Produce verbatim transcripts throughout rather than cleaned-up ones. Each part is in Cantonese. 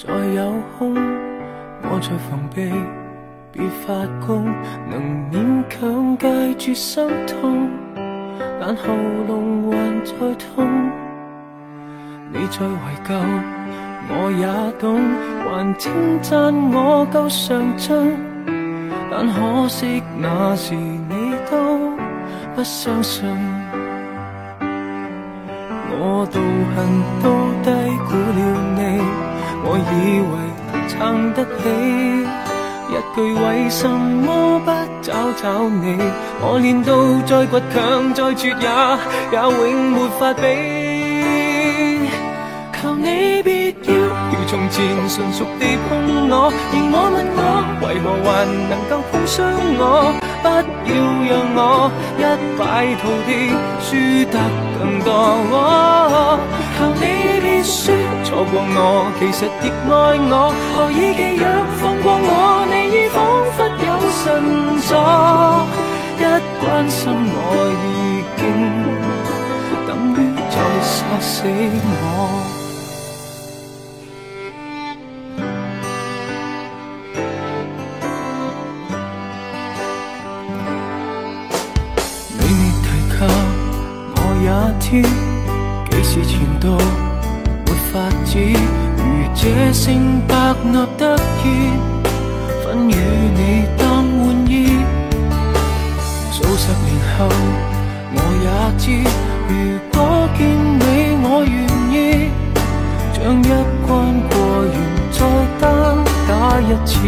再有空，我在防備，別發功，能勉強戒絕心痛，但喉嚨還在痛。你再懷舊，我也懂，還稱讚我夠上進，但可惜那時你都不相信。我道行都低估了你，我以為撐得起，一句為什麼不找找你，我練到再倔強再絕也也永沒法比。求你別要如從前純熟地碰我，而我問我為何還能夠碰傷我，不要讓我一敗塗地輸得更多。哦、求你別說錯過我，其實亦愛我，何以記憶放過我，你已彷彿有神助，一關心我已經等於在殺死我。幾時前度沒法子，如這聲百納得意，分與你當玩意。數十年後我也知，如果見你我願意，將一關過完再單打一次。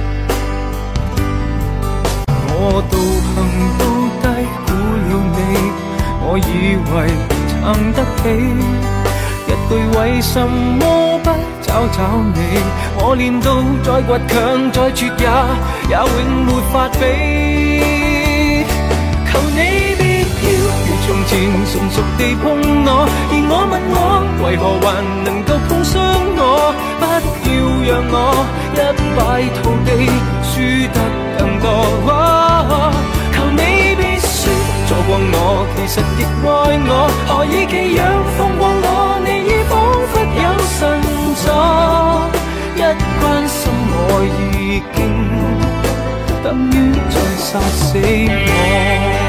我道行都低估了你，我以為撐得起，一句為什麼不找找你，我練到再倔強再絕也也永沒法比。求你別要如從前純熟地碰我，而我問我為何還能夠碰傷我，不要讓我一敗塗地輸得更多。哦、求你別說錯過我，其實亦愛我，何以寄養放過我，你已彷彿有神助，一關心我已經等於在殺死我。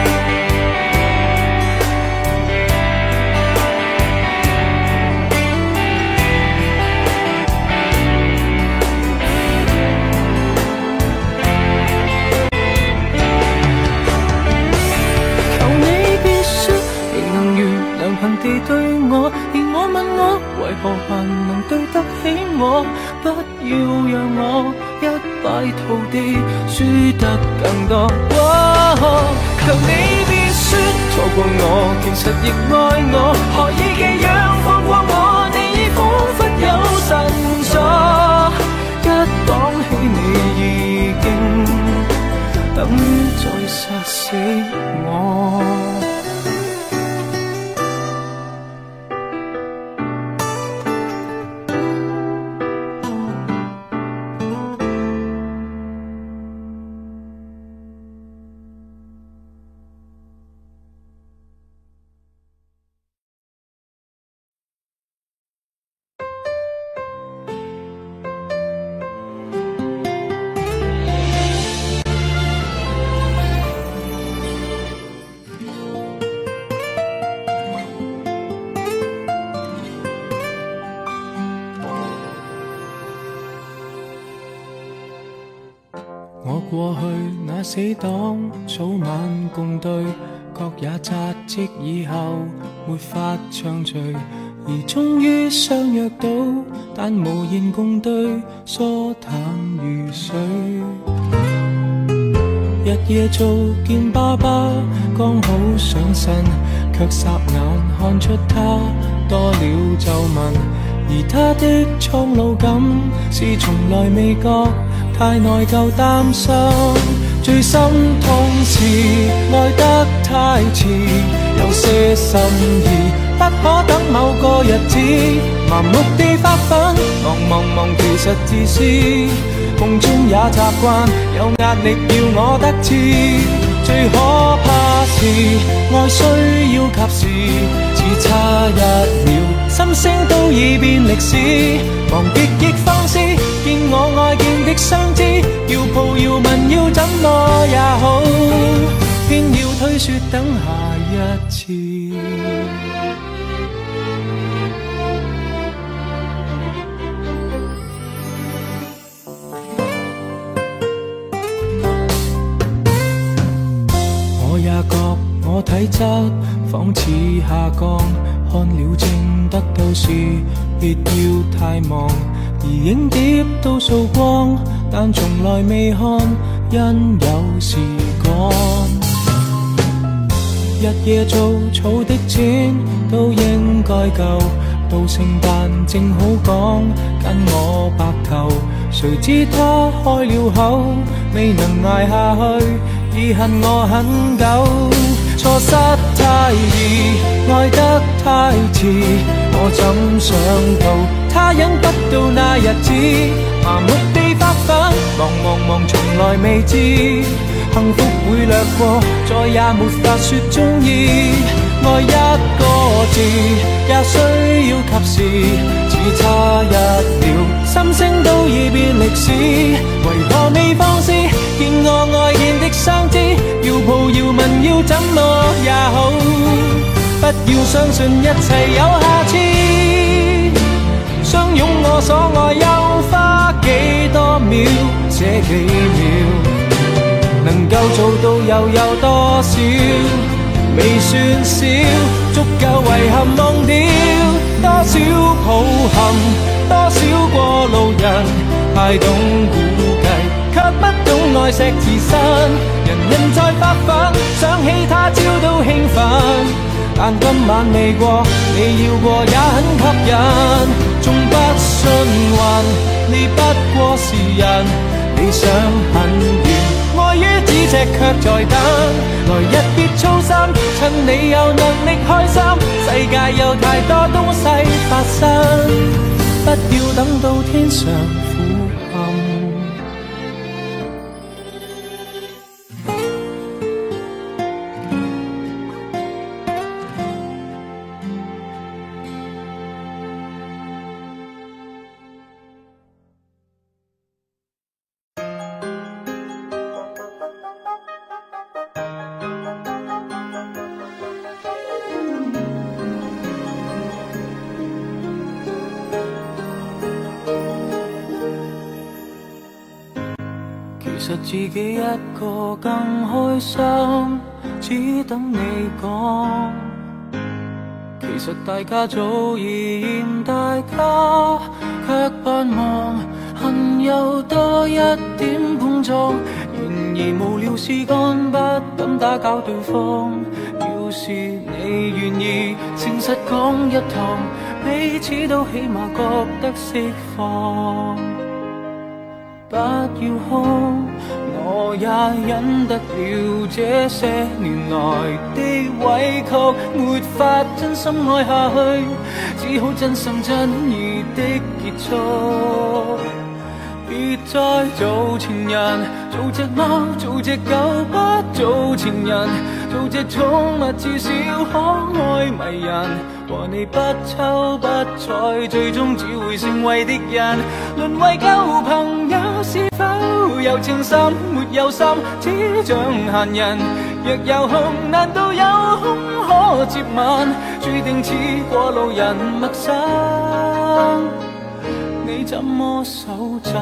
地對我，而我問我為何還能對得起我，不要讓我一敗塗地輸得更多。哦、求你別說錯過我，其實亦愛我，何以寄養放過我，你已彷彿有神助，一講起你已經等於在殺死我。過去那死黨早晚共對，各也扎職以後沒法暢聚，而終於相約到，但無言共對，疏淡如水。日夜做見爸爸，剛好上身，卻霎眼看出他多了皺紋，而他的蒼老感是從來未覺。太內疚擔心，最心痛是愛得太遲，有些心意不可等某個日子，盲目地發奮，忙忙忙其實自私，夢中也習慣有壓力要我得志，最可怕是愛需要及時。 只差一秒，心聲都已變歷史。忘極亦放肆，見我愛見的相知，要抱要吻要怎麼也好，偏要推說等下一次。我也覺我體質仿似下降，看了症得到時別要太忙，而影碟都掃光，但從來未看，因有時趕。日夜做草的錢都應該夠，到聖誕正好講跟我白頭，誰知他開了口，未能捱下去，已恨我很久。錯失太易，愛得太遲，我怎想到他忍不到那日子，麻木地發奮，忙忙忙從來未知，幸福會掠過，再也沒法說中意。愛一個字也需要及時，只差一秒，心聲都已變歷史，為何未放肆？見我愛見的相知，要抱要吻要怎麼也好，不要相信一切有下次。相擁我所愛又花幾多秒，這幾秒能夠做到又有多少？未算少，足夠遺憾忘掉多少抱憾，多少過路人，太懂估計，卻不懂愛惜自身。人人在發奮，想起他朝都興奮，但今晚未過，你要過也很吸引。縱不信運，你不過是人，理想很遠，愛於咫尺卻在等。來日別操心，趁你有能力開心，世界有太多東西發生，不要等到天上苦暗。其實自己一個更開心，只等你講。其實大家早已嫌大家，卻盼望恨有多一點碰撞。然而無聊事幹不敢打攪對方。要是你願意誠實講一趟，彼此都起碼覺得釋放。不要哭，我也忍得了這些年來的委屈，沒法真心愛下去，只好真心真意的結束。別再做情人，做隻貓，做隻狗，不做情人，做隻寵物至少可愛迷人。和你不瞅不睬，最終只會成為敵人。淪為舊朋友，是否有情深沒有心，只像閒人。若有空，難道有空可接吻？注定似過路人陌生，你怎麼手震？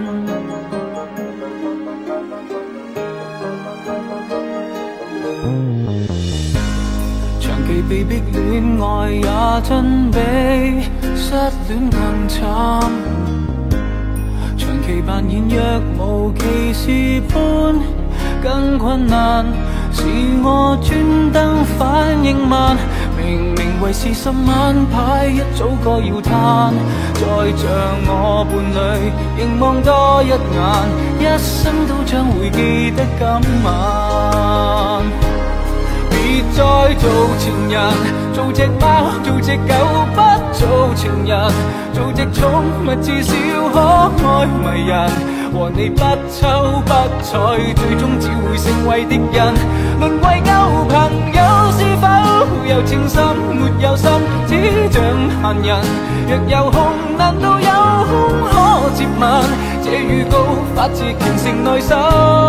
長期被逼戀愛也真比失戀更慘，長期扮演若無其事般更困難，是我專登反應慢，明明為是十晚牌一早該要攤，再像我伴侶凝望多一眼，一生都將會記得今晚。別再做情人，做隻貓，做隻狗，不做情人，做隻寵物至少可愛迷人。和你不瞅不睬，最終只會成為敵人。淪為舊朋友，是否有情深沒有心，只像閒人。若有空，難道有空可接吻？這預告發自虔誠內心。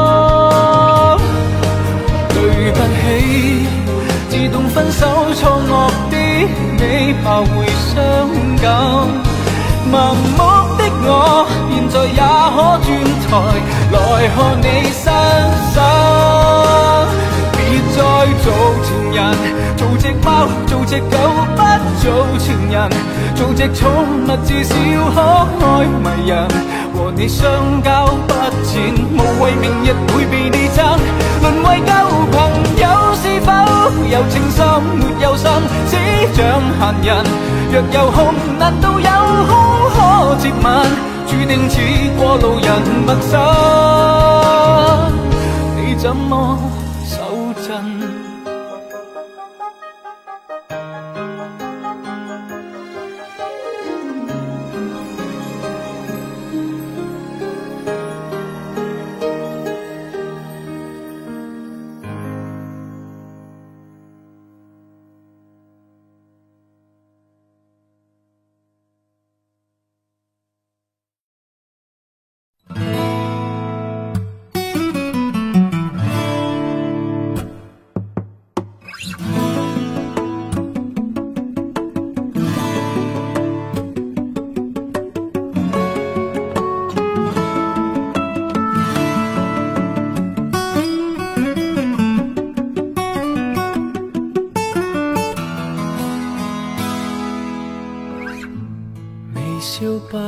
對不起，自動分手錯愕的你，怕會傷感。盲目的我，現在也可轉台來看你身手。別再做情人，做隻貓，做隻狗，不做情人。做隻寵物至少可愛迷人，和你相交不淺，無謂明日會被你爭。淪為舊朋友是否有情深沒有心，只像閒人。若有空，難道有空可接吻？注定似過路人陌生，你怎麼手震？笑吧，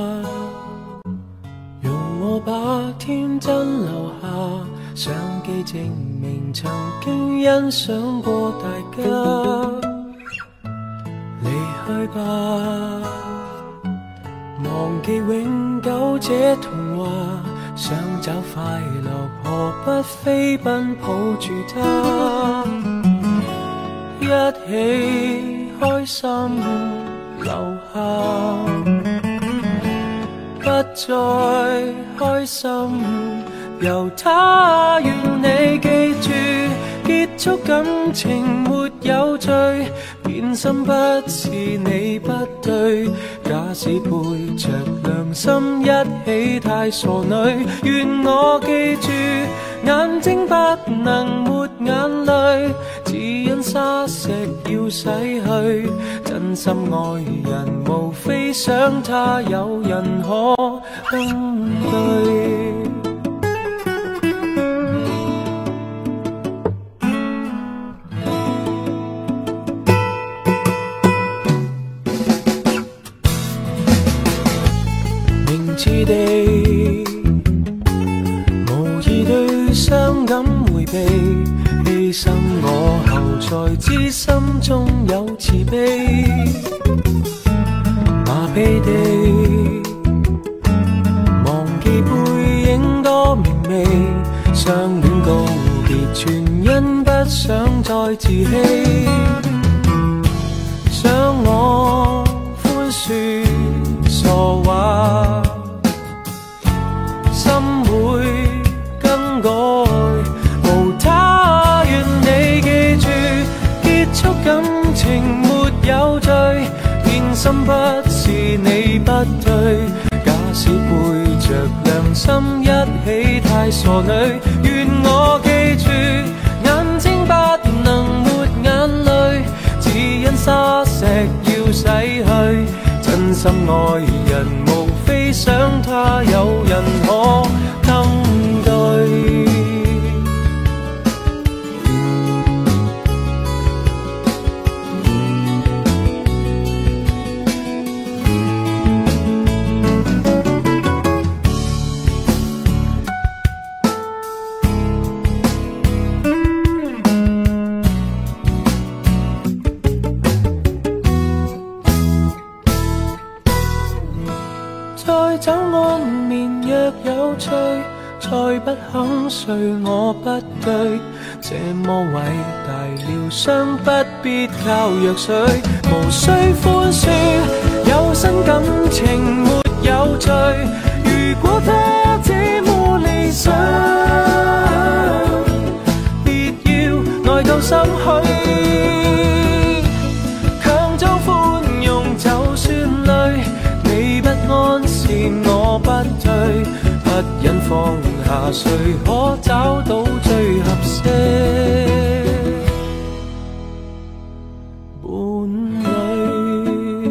容我把天真留下，相機證明曾經欣賞過大家。離去吧，忘記永久這童話，想找快樂何不飛奔抱住它，一起開心留下，不再開心由他，願你記住，結束感情沒有罪，變心不是你不對，假使背着良心一起太傻女，願我記住，眼睛不能沒眼淚，只因沙石要洗去，真心愛人無非想他有人可登對。明知地無意對傷感迴避，犧牲我後才知心中有慈悲，麻痹地忘記背影多明媚，相戀告別全因不想再自欺，想我寬恕傻話，心會更改，無他，願你記住，結束感情沒有罪，變心不是你不對，假使背着良心一起太傻女，願我記住，眼睛不能沒眼淚，只因沙石要洗去，真心愛人無非想他有人可登對。再找安眠若有趣，再不肯睡我不對，這麼偉大療傷不必靠藥水，無需寬恕，有新感情沒有罪，如果他這麼理想，別要愛到心虛。 查谁可找到最合适伴侣。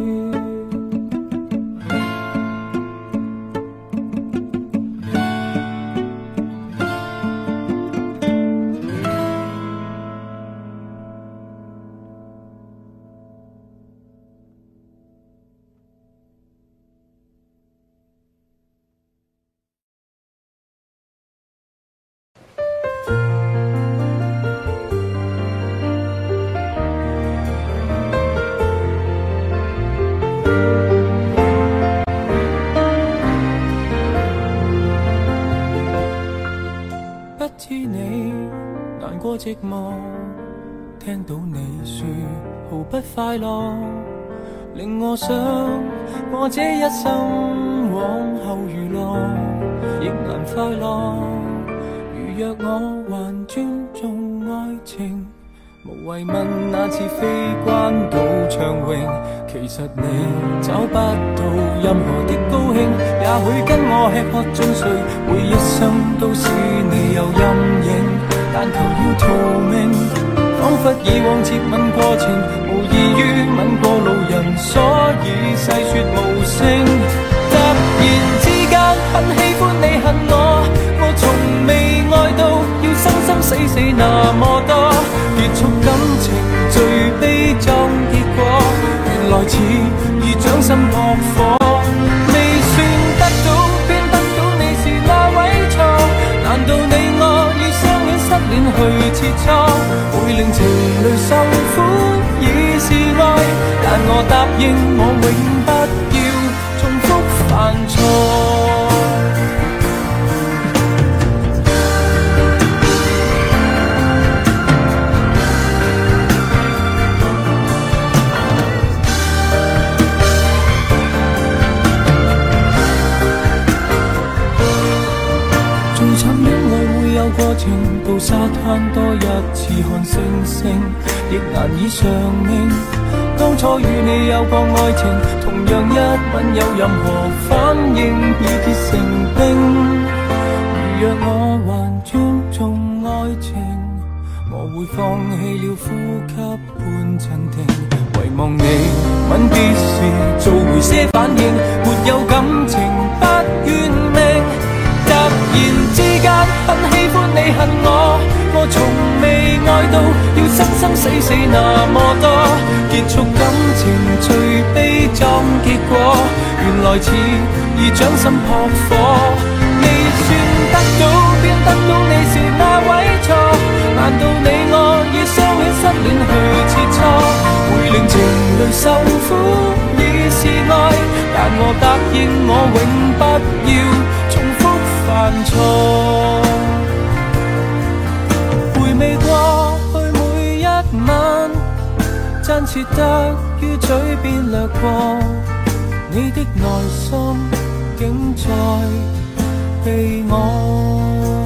知你難過寂寞，聽到你說毫不快樂，令我想我這一生往後娛樂亦難快樂。如若我還尊重愛情，無謂問那次非關島暢泳，其實你找不到任何的高興。也許跟我吃喝進睡，每一生都是你有陰影，但求要逃命，彷彿以往接吻過程無異於吻過路人，所以細說無聲。突然之間很喜歡你恨我，我從未愛到要生生死死那麼多，結束感情最悲壯結果，原來似已掌心撲火。未算得到便得到你是那位錯，難道你我以相戀失戀去切磋，會令情侶受苦已是愛，但我答應我永不要重複犯錯。過程到沙灘多一次看星星，亦難以償命。當初與你有過愛情，同樣一吻有任何反應已結成冰。如若我還尊重愛情，我會放棄了呼吸半鎮定。遺忘你吻別時做回些反應，沒有感情不怨命。突然之間很喜歡你恨我，我從未愛到要生生死死那麼多，結束感情最悲壯結果，原來似已掌心撲火。未算得到便得到你是那位錯，難道你我以相戀失戀去切磋，會令情侶受苦已是愛，但我答應我永不要重複犯錯。回味過去每一晚，真切得於嘴邊掠過，你的內心竟在被我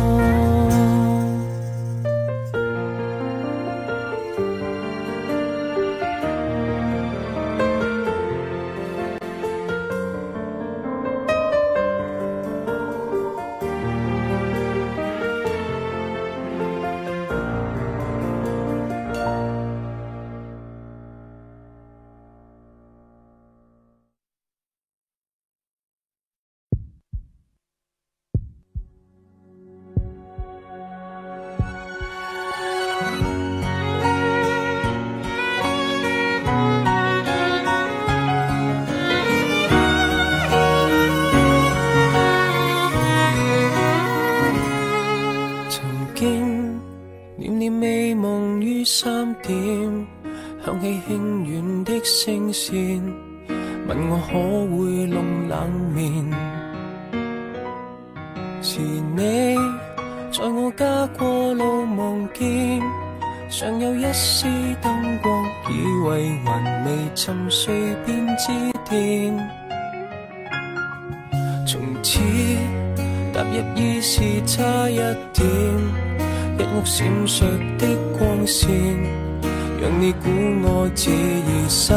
響起輕軟的聲線，問我可會弄冷面。是你在我家過路望見，尚有一絲燈光，以為還未沉睡便致電。從此踏入意識差一點，一屋閃爍的光線，讓你估我這夜失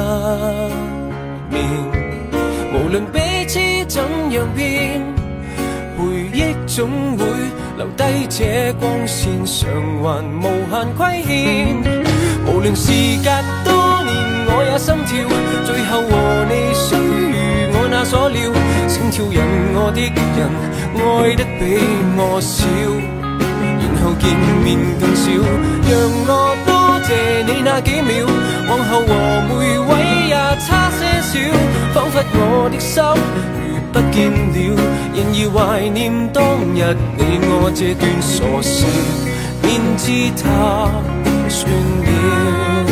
眠。無論彼此怎樣變，回憶總會留低這光線，償還無限虧欠。無論事隔多年，我也心跳，最後和你雖如我那所料，請挑引我的人愛得比我少，然後見面更少，讓我多謝你那幾秒，往後和每位也差些少，彷彿我的心如不見了，仍然懷念當日你我這段傻事，便知它算了。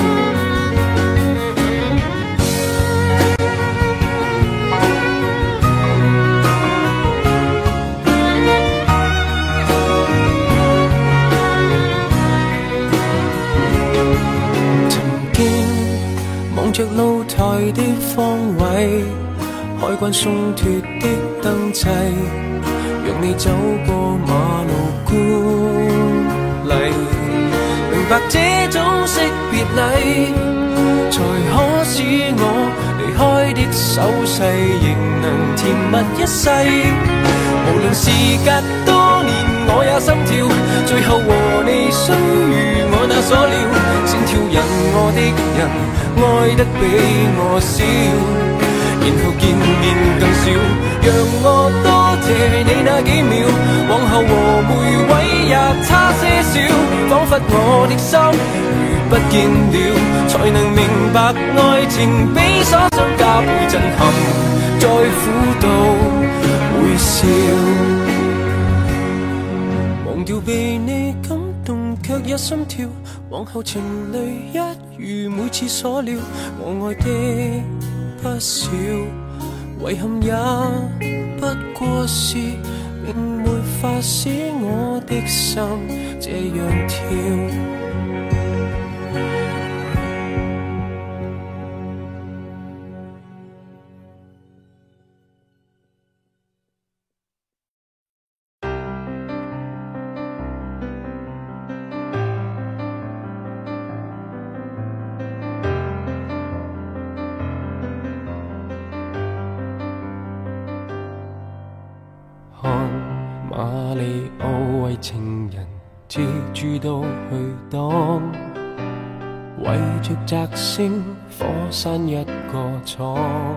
着露台的方位，開關鬆脱的燈掣，讓你走過馬路觀禮，明白這種識別禮，才可使我離開的手勢仍能甜蜜一世。無論事隔多年，我也心跳，最後和你雖如我那所料，請挑引我的人愛得比我少，然後見面更少，讓我多謝你那幾秒，往後和每位也差些少，彷彿我的心如不見了，才能明白愛情比所想加倍震撼，再苦都會笑。忘掉被你感動卻也心跳，往後情侶一如每次所料，我愛的不少，遺憾也不過是並沒法使我的心這樣跳。馬里奧為情人接住到去當，為着摘星火山一個闖。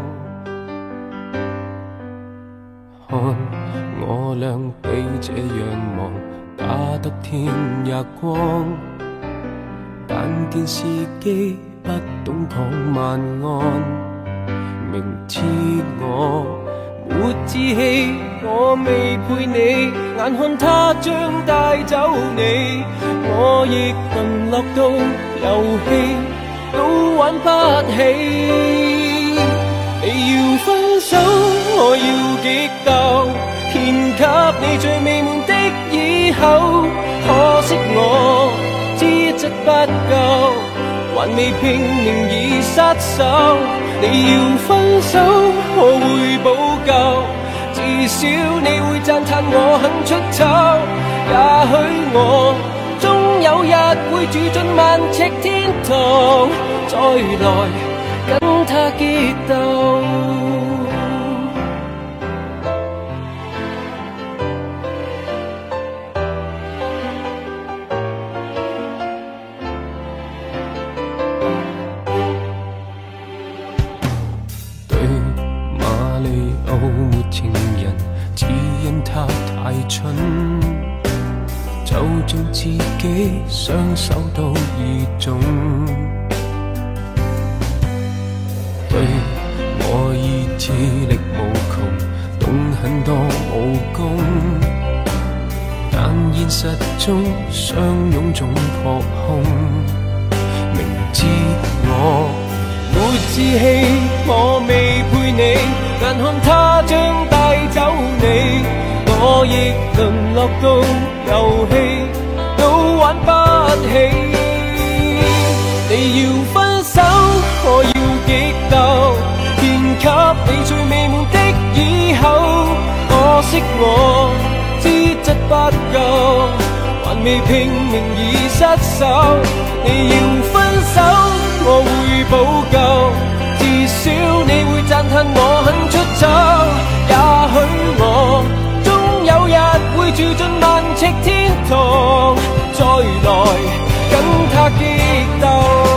看我倆比這樣忙，打得天也光，但電視機不懂講晚安，明知我沒志氣，我未陪你，眼看他將帶走你，我亦淪落到遊戲都玩不起。你要分手，我要激鬥，獻給你最美滿的以後，可惜我資質不夠，還未拼命已失手。你要分手，我會補救，至少你會讚嘆我肯出醜。也許我終有日會住進萬尺天堂，再來跟他激鬥。太蠢，就像自己雙手都已腫。對我已智力無窮，懂很多武功，但現實中相擁總撲空。明知我沒志氣，我未陪你，眼看他將帶走你，我亦淪落到遊戲都玩不起。你要分手，我要激鬥，獻給你最美滿的以後，可惜我資質不夠，還未拼命已失手。你要分手，我會補救，至少你會讚嘆我肯出醜。也許我有日會會住進萬尺天堂，再來跟他激鬥。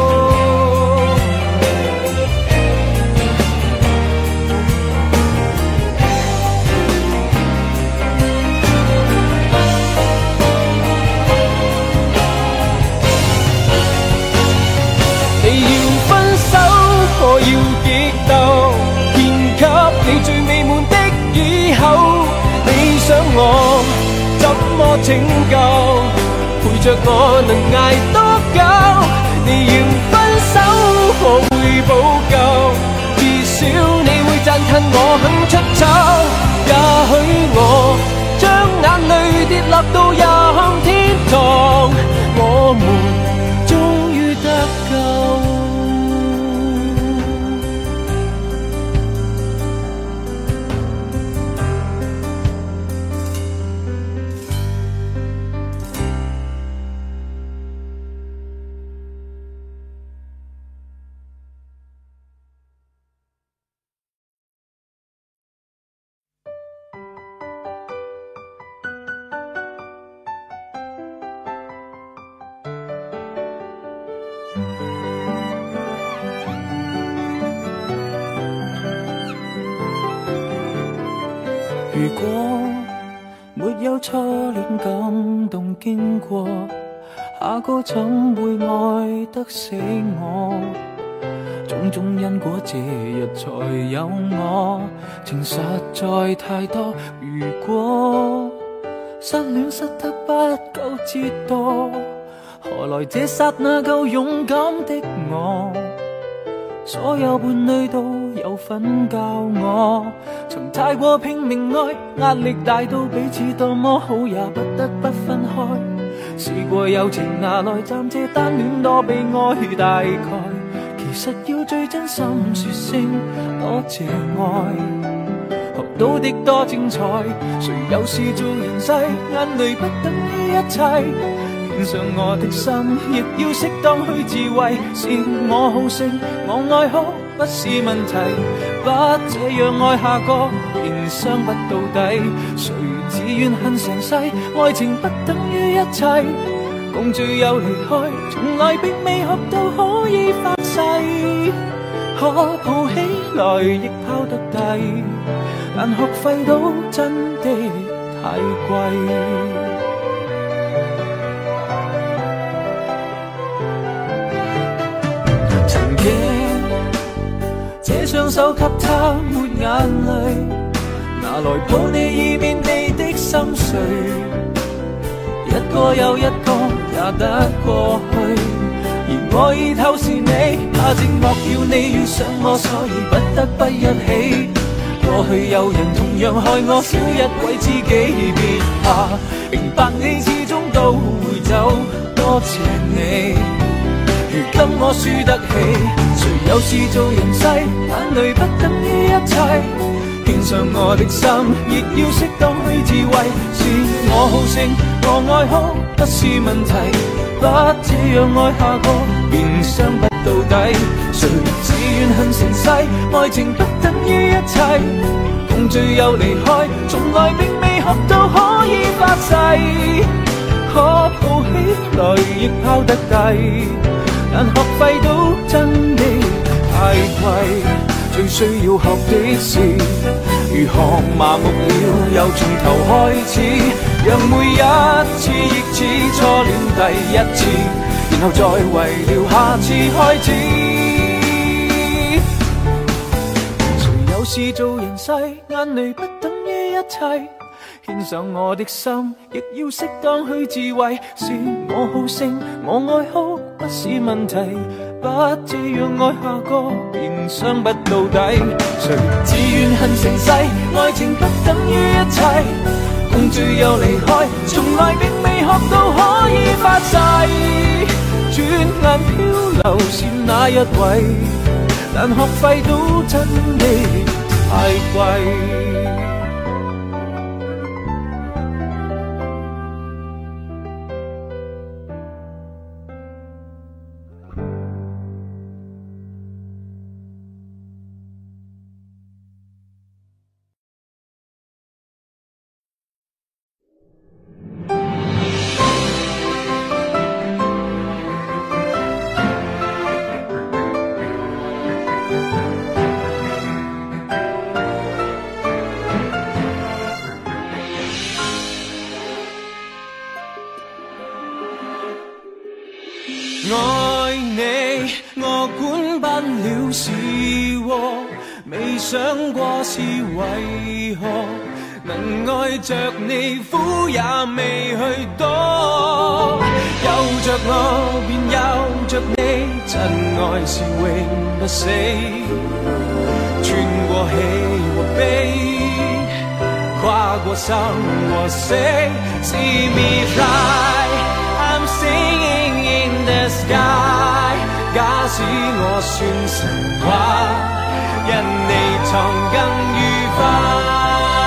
你要分手，我要激鬥，獻給你最美滿的以後。你想我怎麼拯救？陪着我能捱多久？你要分手，我會補救，至少你會讚嘆我肯出醜。也許我將眼淚跌落到任天堂，我們終於得救。如果沒有初戀感動經過，下個怎會愛得死我？種種因果這日才有我，情實在太多。如果失戀失得不夠折墮，何來這剎那夠勇敢的我？所有伴侶都有份教我，曾太過拼命愛，壓力大到彼此多麼好也不得不分開。試過友情拿來暫借單戀多悲哀，大概其實要最真心說聲多謝愛，學到的多精彩。誰有事做人世，眼淚不等於一切。獻上我的心，亦要適當去自慰。是我好勝，我愛好不是問題，不這樣愛下個，便傷不到底。誰自願恨成世，愛情不等於一切。共聚又離開，從來並未學到可以發誓，可抱起來亦拋得低，但學費都真的太貴。這雙手給他抹眼淚，拿來抱你以免你的心碎。一個又一個也得過去，而我已透視你，怕寂寞叫你遇上我，所以不得不一起。過去有人同樣害我，少一位知己，別怕，明白你始終都會走，多謝你。如今我輸得起，誰有事做人世，眼淚不等於一切。獻上我的心，亦要適當去自慰。是我好勝，我愛好不是問題，不這樣愛下個，便傷不到底。誰自願恨成世，愛情不等於一切。共聚又離開，從來並未學到可以發誓，可抱起來亦拋得低，但學費都真的太貴。最需要學的是如何麻木了又從頭開始，讓每一次亦似初戀第一次，然後再為了下次開始。誰有事做人世，眼淚不等於一切。獻上我的心，亦要適當去自慰。是我好勝，我愛好不是問題，不這樣愛下個，便傷不到底。誰自願恨成世，愛情不等於一切。共聚又離開，從來並未學到可以發誓。轉眼漂流是那一位，但學費都真的太貴。 愛你，我管不了是禍，未想過是為何能愛着你，苦也未去多。有着我便有着你，真愛是永不死，穿過喜和悲，跨過生和死。See me fly, I'm singing in the sky。假使我算神話，因你藏更愉快。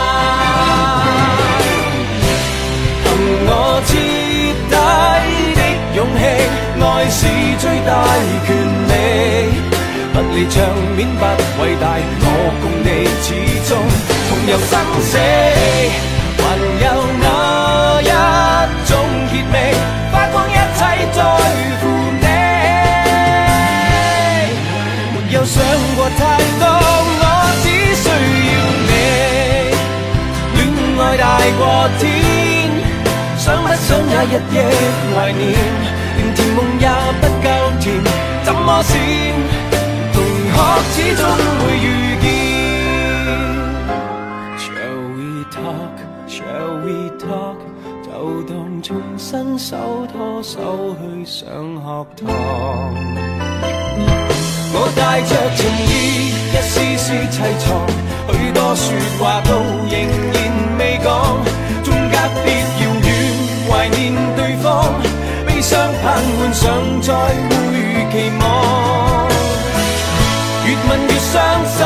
憑我徹底的勇氣，愛是最大權利。不理場面不偉大，我共你始終同遊生死。還有那一種熱味，花光一切在乎你。沒有想過太多，我只需要你。戀愛大過天，想不想也日夜懷念，連甜夢也不夠甜，怎麼閃？同學始終會遇見。Shall we talk? Shall we talk? 就當重新手拖手去上學堂。我帶着情意，一絲絲砌床，許多說話都仍然未講，縱隔別遙遠，懷念對方，悲傷盼換上再會期望，越問越傷心，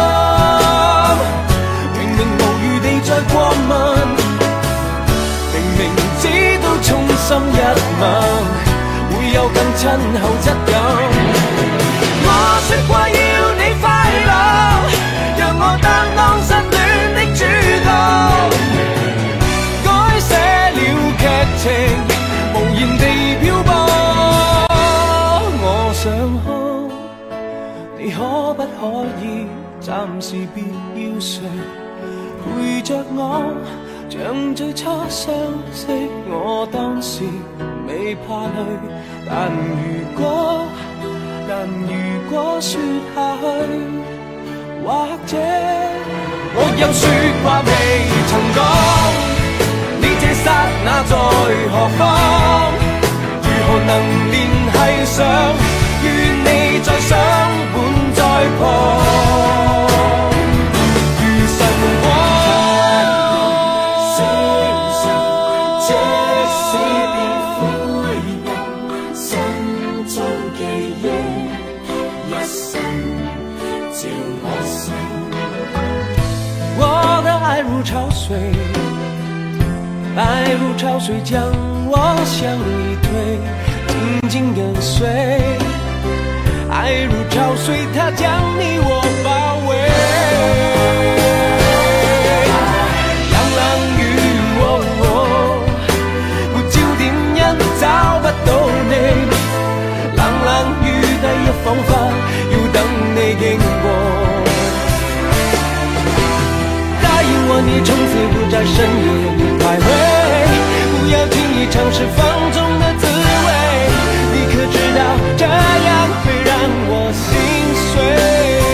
明明無餘地再過問，明明知道衷心一吻會有更親厚質感。我說過要你快樂，讓我擔當失戀的主角，改寫了劇情，無言地漂泊。我想哭，你可不可以暫時別要睡，陪着我，像最初相識。我當時未怕累，但如果但如果說下去，或者我有說話未曾講，你這剎那在何方？如何能聯繫上？願你再相伴在旁，如晨光。即使變灰燼，心中記憶一生照我心。我的愛如潮水，愛如潮水將我向你推，緊緊跟隨。愛如潮水，它將你我包圍。冷冷雨，哦哦，沒焦點因找不到你。冷冷雨，第一彷彿要等你經過。答應我，你從此不在深夜徘徊，不要輕易嘗試放縱的滋味。你可知道這樣會讓我心碎？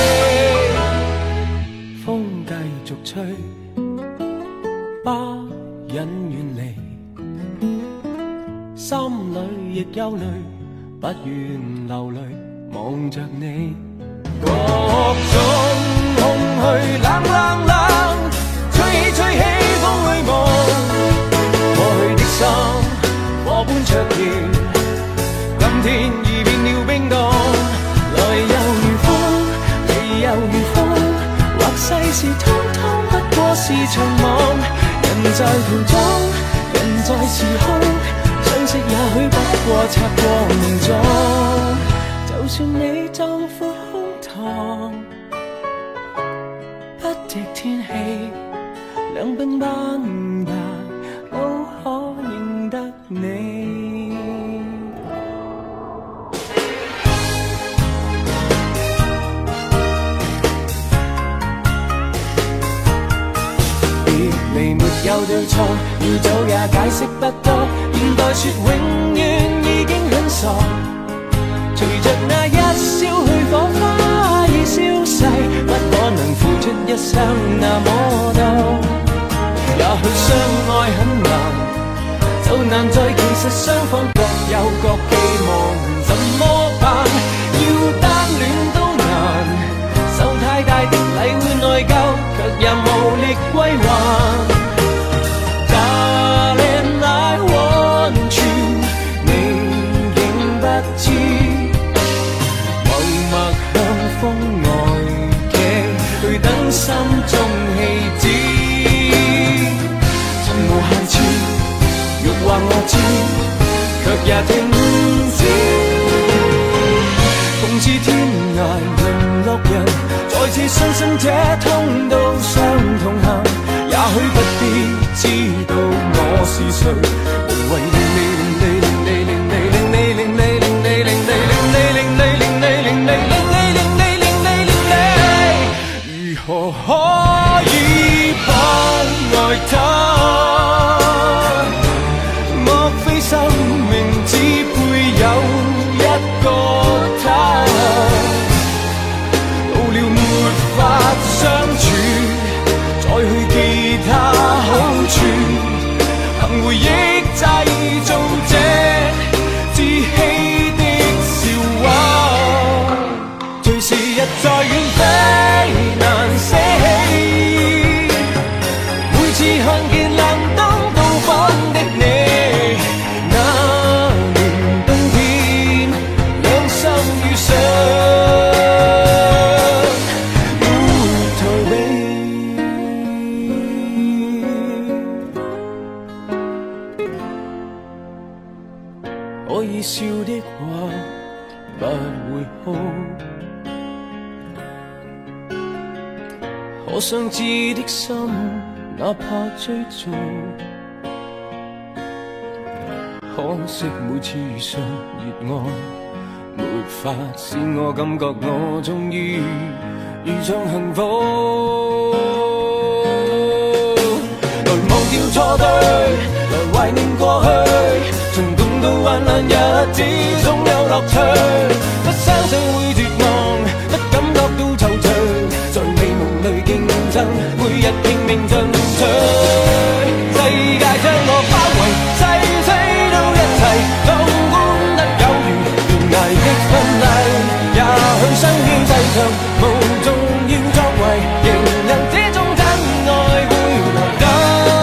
風繼續吹，不忍遠離，心裏亦憂慮，不願流淚望着你。各種空虛冷冷冷，吹起吹起風裏夢，過去的心火般灼熱，今天已變了冰凍。來又如風，去又如風，或世事通通不過是場夢。人在途中，人在時空，相識也許不過擦過夢中。就算你壯闊胸膛，不敵天氣，兩鬢斑白都可認得你。別離沒有對錯，要走也解釋不多，現代說永遠已經很傻。 上那么多。也許相愛很難，就難在其實雙方各有各寄望，怎麼辦？要單戀都難，受太大的禮會內疚，卻也無力歸還。Darling, I want you， 你竟不知，默默向風外劇去等心中戲子。無限次，欲話我知，卻也停止。共似天涯淪落人，再次相信這通道上同行。也許不必知道我是誰，無謂令你令你令你令你令你令你令你令你令你令你令你令你令你令你令你令你，如何可以不愛他？生命只配有一個他，到了沒法相處，再去記他好處，憑回憶製造這自欺的笑話。隨時日在遠飛難捨棄，每次看見亮燈到訪的你。可以笑的話不會哭，可想知的心哪怕追逐。可惜每次遇上熱愛，沒法使我感覺我終於遇上幸福。來忘掉錯對，來懷念過去，從共度患難日子總有樂趣。不相信會絕望，不感覺到惆悵，在美夢裏競爭，每日拼命進取。世界將我包圍，誓死都一齊，當官得有緣，懸崖的婚禮，也許相牽細長，無重要作為，仍能這種真愛會來得。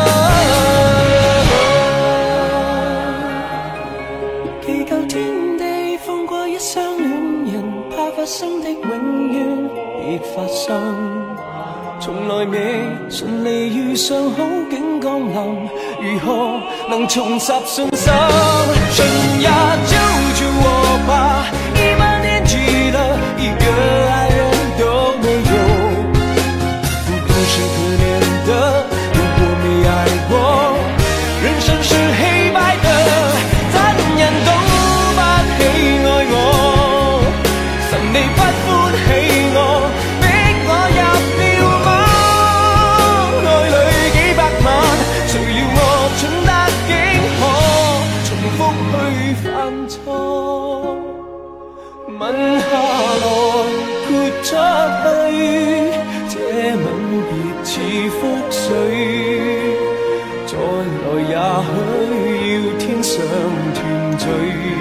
祈求天地放過一雙戀人，怕發生的永遠別發生。從來未順利遇上好景降臨，如何能重拾信心？春呀救救我吧，一把年紀了，一個愛人都沒有，不是可憐的，如果沒愛過，人生是黑白的，怎人都不喜愛我，神你不歡喜我，逼我入了網，愛裏幾百萬，誰料我蠢得竟可重複去犯錯，吻下來潑出去，這吻別似覆水，再來也許要天上團聚，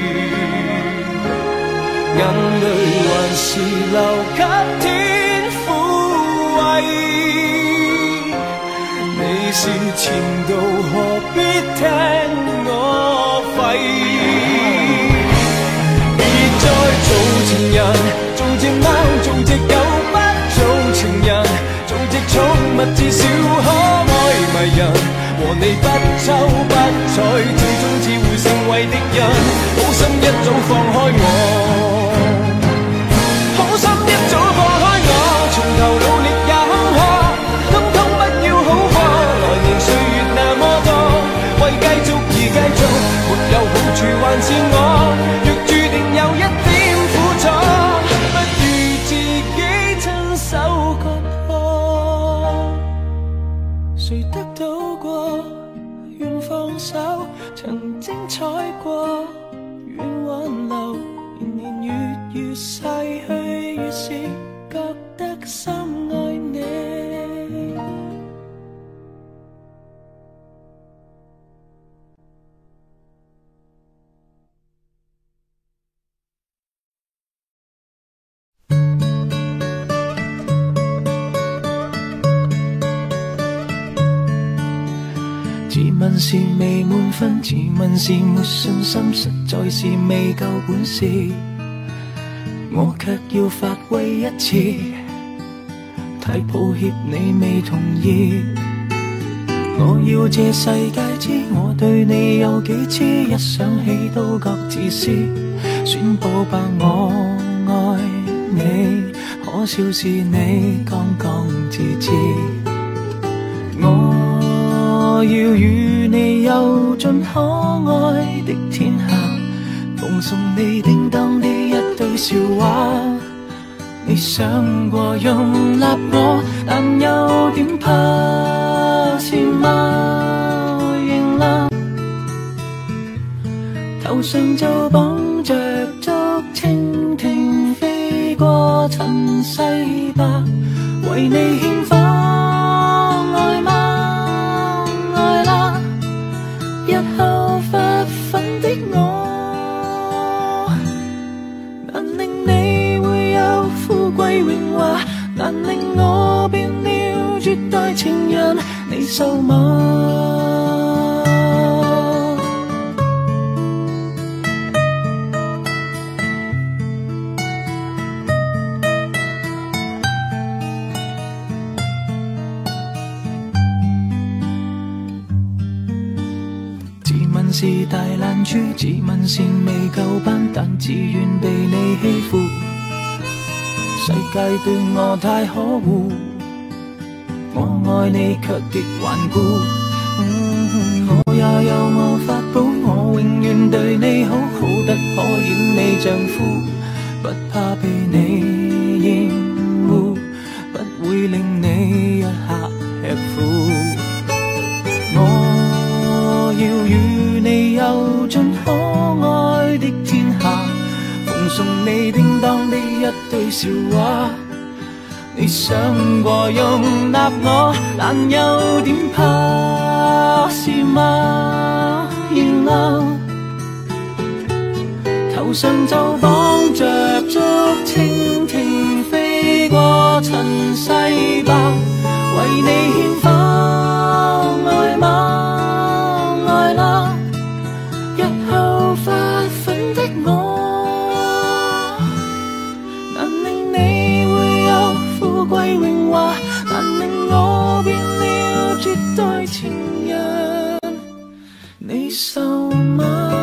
眼淚還是留給天撫慰，你是前度何必聽我吠，別再做情人，做隻貓做隻狗，不做情人，做隻寵物至少可愛迷人，和你不瞅不睬，最終只會成為敵人，好心一早放開我，好心一早放開我，從頭努力也坎坷，通通不要好過，來年歲月那麼多，為繼續而繼續，沒有好處還是我，若注定有一點苦楚，不如自己親手割破，誰得到過願放手，曾精彩過願挽留，年年月月逝去，越是覺得深愛你。 問是未滿分，自問是沒信心，實在是未夠本事，我卻要發揮一次，太抱歉你未同意。我要這世界知我對你有幾痴，一想起都覺自私，宣佈吧我愛你，可笑是你剛剛自知。我要與你遊盡可愛的天下，奉送你叮當的一堆笑話。你想過容納我，但有點怕是嗎？認啦，頭上就綁着竹蜻蜓，飛過塵世吧，為你獻花。愛嗎？愛啦，日後發奮的我，難令你會有富貴榮華，難令我變了絕代情人，你受嗎？是大懶豬，自問是未夠班，但自願被你欺負。世界對我太可惡，我愛你卻極頑固。嗯、我也有我法寶，我永遠對你好，好得可演你丈夫，不怕被你厭惡，不會令你一刻吃苦。我要與你遊盡可愛的天下，奉送你叮當的一堆笑話。你想過容納我，但有點怕是嗎？然後頭上就綁着竹蜻蜓，飛過塵世吧，為你獻花。愛嗎？發奮的我，難令你會有富貴榮華，難令我變了絕代情人，你受嗎？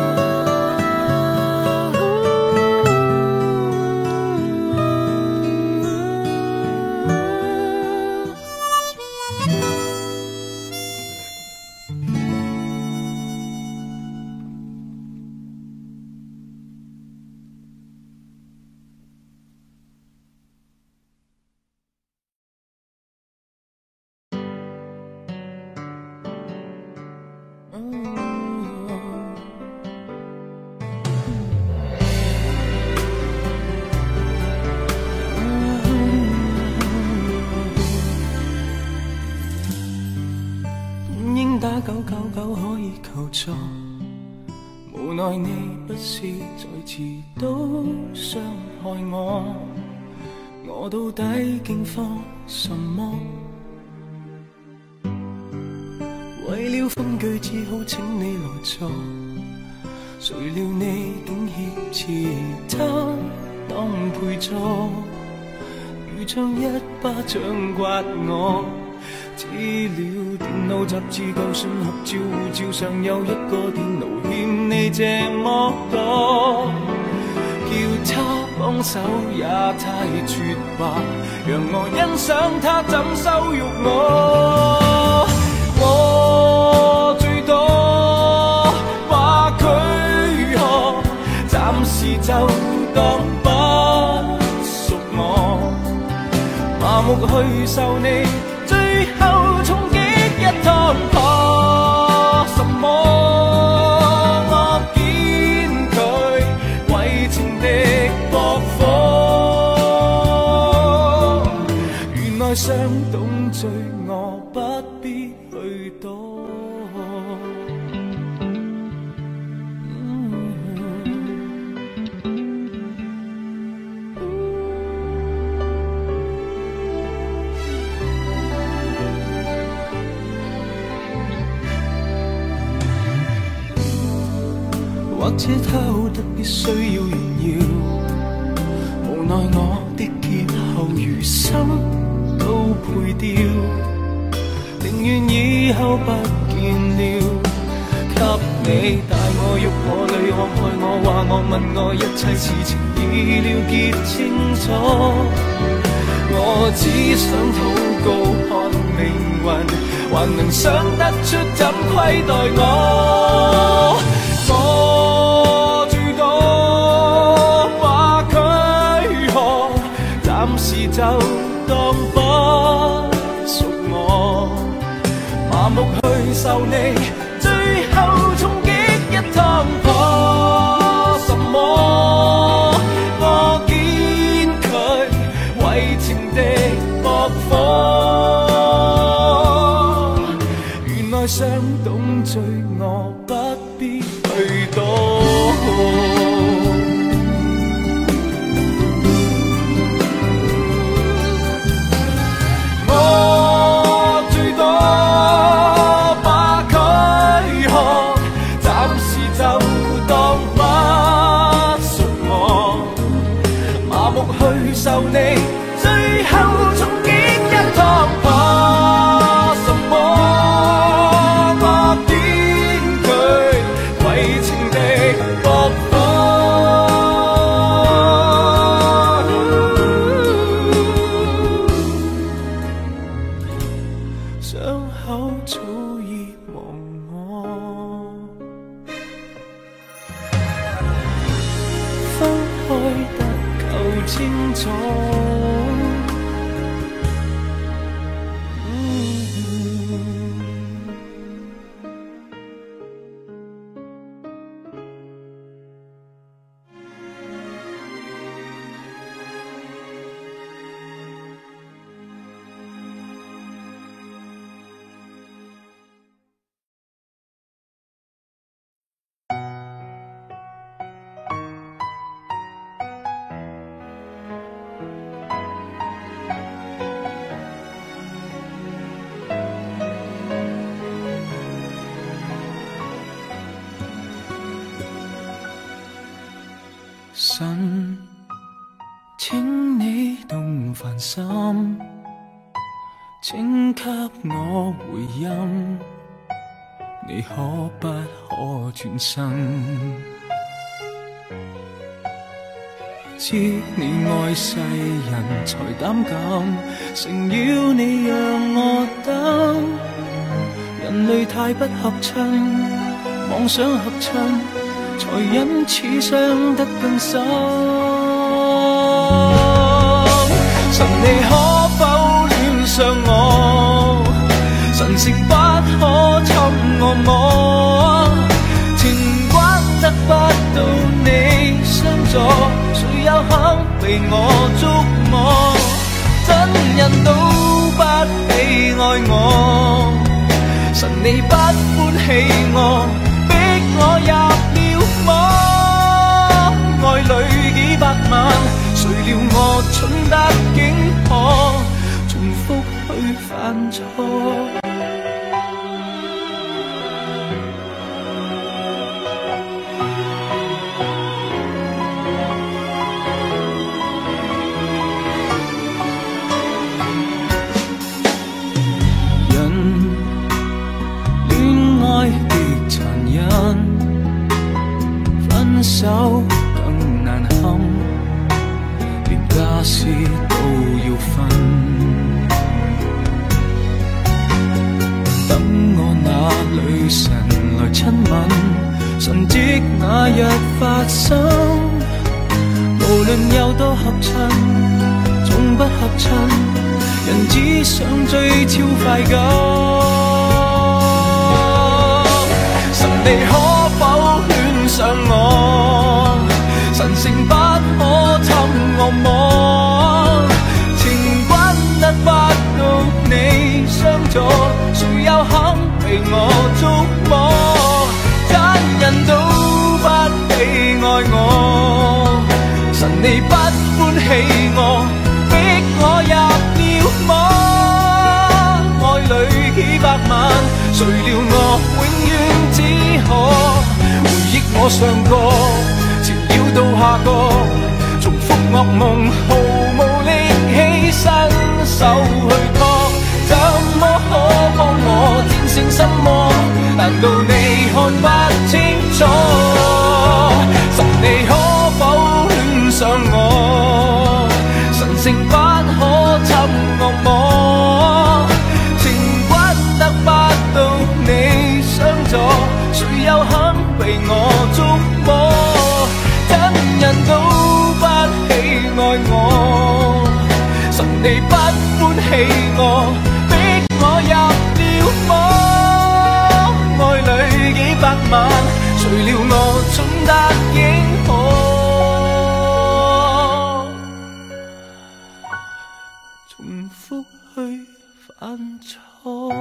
九九九可以求助，無奈你不是再次都傷害我，我到底竟慌什麼？為了分句只好請你來坐，誰料你竟挾持他當陪坐，如像一巴掌摑我。資料電腦雜誌舊信合照護照上有一個電腦欠你這麼多，叫他幫手也太絕吧，讓我欣賞他怎羞辱我。我最多話佢何，暫時就當不屬我，麻木去受你最後衝擊一趟，怕什麼？我見佢為情敵駁火，原來想懂罪惡不必去躲。 者偷得必須要炫耀，無奈我的劫後餘生都配掉，寧願以後不見了。給你帶我喐我淚我害我話我問我，一切事情已了結清楚。我只想禱告看命運，還能想得出怎虧待我。我最多把軀殼，暫時就當不屬我，麻木去受你最後衝擊一趟破什麼？我堅拒為情敵駁火，原來想懂罪惡不必去躲。受你最後衝擊一趟怕什麼？我堅拒為情敵駁火，傷口早已忘我，分開得夠清楚。神，請你動凡心，請給我回音，你可不可轉身？知你愛世人才膽敢，誠要你讓我等，人類太不合襯，妄想合襯。才因此傷得更深。神，你可否戀上我？神聖不可侵我摸，情關得不到你相助，誰又肯被我觸摸？真人都不喜愛我，神你不歡喜我，逼我入愛侶幾百萬，誰料我蠢得竟可重複去犯錯。人戀愛的殘忍，分手連家私都要分，等我那女神來親吻，神蹟那日發生。無論有多合襯，總不合襯，人只想追超快感。神，你可否戀上我？神聖不可侵我摸，情關得不到你相助，誰又肯被我觸摸？真人都不喜愛我，神你不歡喜我，逼我入了魔。愛侶幾百萬，誰料我永遠只可回憶我上個，纏繞到下個，重複噩夢，毫無力氣伸手去拖，怎麼可幫我戰勝心魔？難道你看不清楚？神你可否戀上我？神聖不可侵惡魔，情關得不到你相助，誰又肯被我觸摸？真人都不喜愛我，神你不歡喜我，逼我入了魔。愛侶幾百萬，誰料我總得應可，重複去犯錯。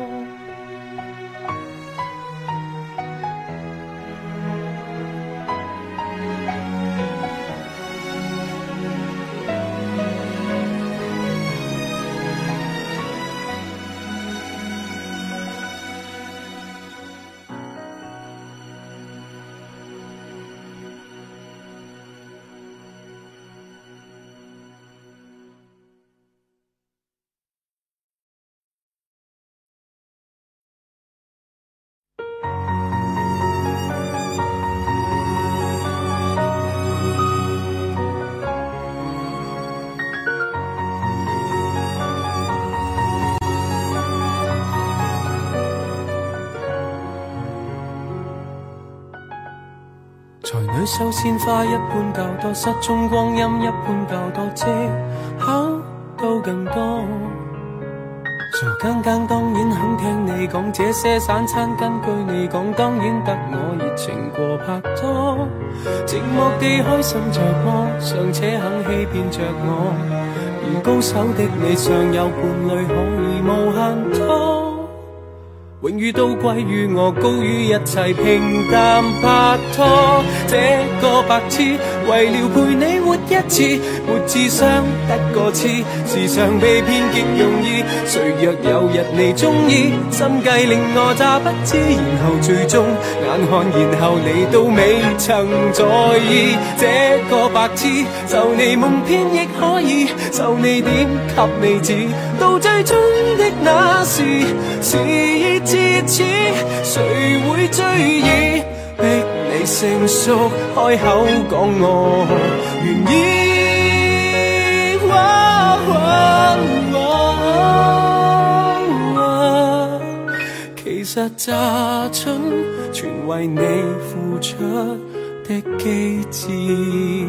才女秀鮮花一般較多，失蹤光陰一般較多，藉口都更多。傻更更當然肯聽你講，這些散餐根據你講，當然得我熱情過拍拖。寂寞地開心着麼，尚且肯欺騙着我，如高手的你尚有伴侶可以無限拖。榮譽都歸於我，高於一切平淡拍拖。這個白痴為了陪你活一次，沒智商得個痴，時常被騙極容易。誰若有日你鍾意，心計令我詐不知，然後最終眼看然後你都未曾在意。這個白痴就你夢騙亦可以，就你點給你指，到最終的那時事已至此，誰會追憶？逼你成熟開口講我願意。哇哇哇，其實乍蠢全為你付出的機智。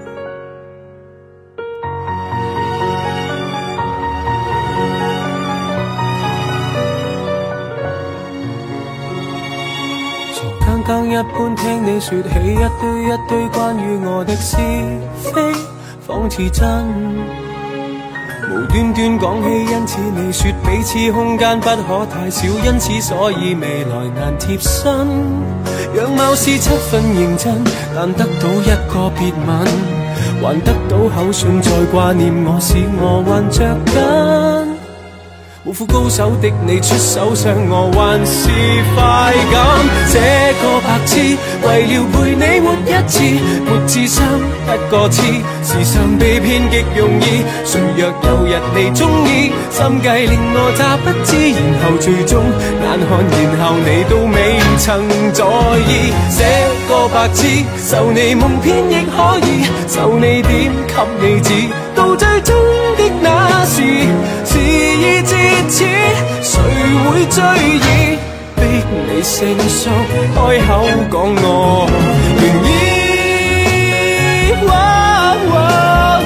更一般聽你說起一堆一堆關於我的是非，仿似真。無端端講起，因此你說彼此空間不可太少，因此所以未來難貼身。樣貌是七分認真，但得到一個別吻，還得到口信再掛念我，使我還着緊。無負高手的你出手傷我，還是快感。這個白痴為了陪你活一次，沒智商得個痴，時常被騙極容易。誰若有日你鍾意，心計令我詐不知，然後最終眼看然後你都未曾在意。這個白痴受你夢騙亦可以，受你點給你指，到最終的那時事已至此，誰會追憶？逼你成熟開口講我願意。哇哇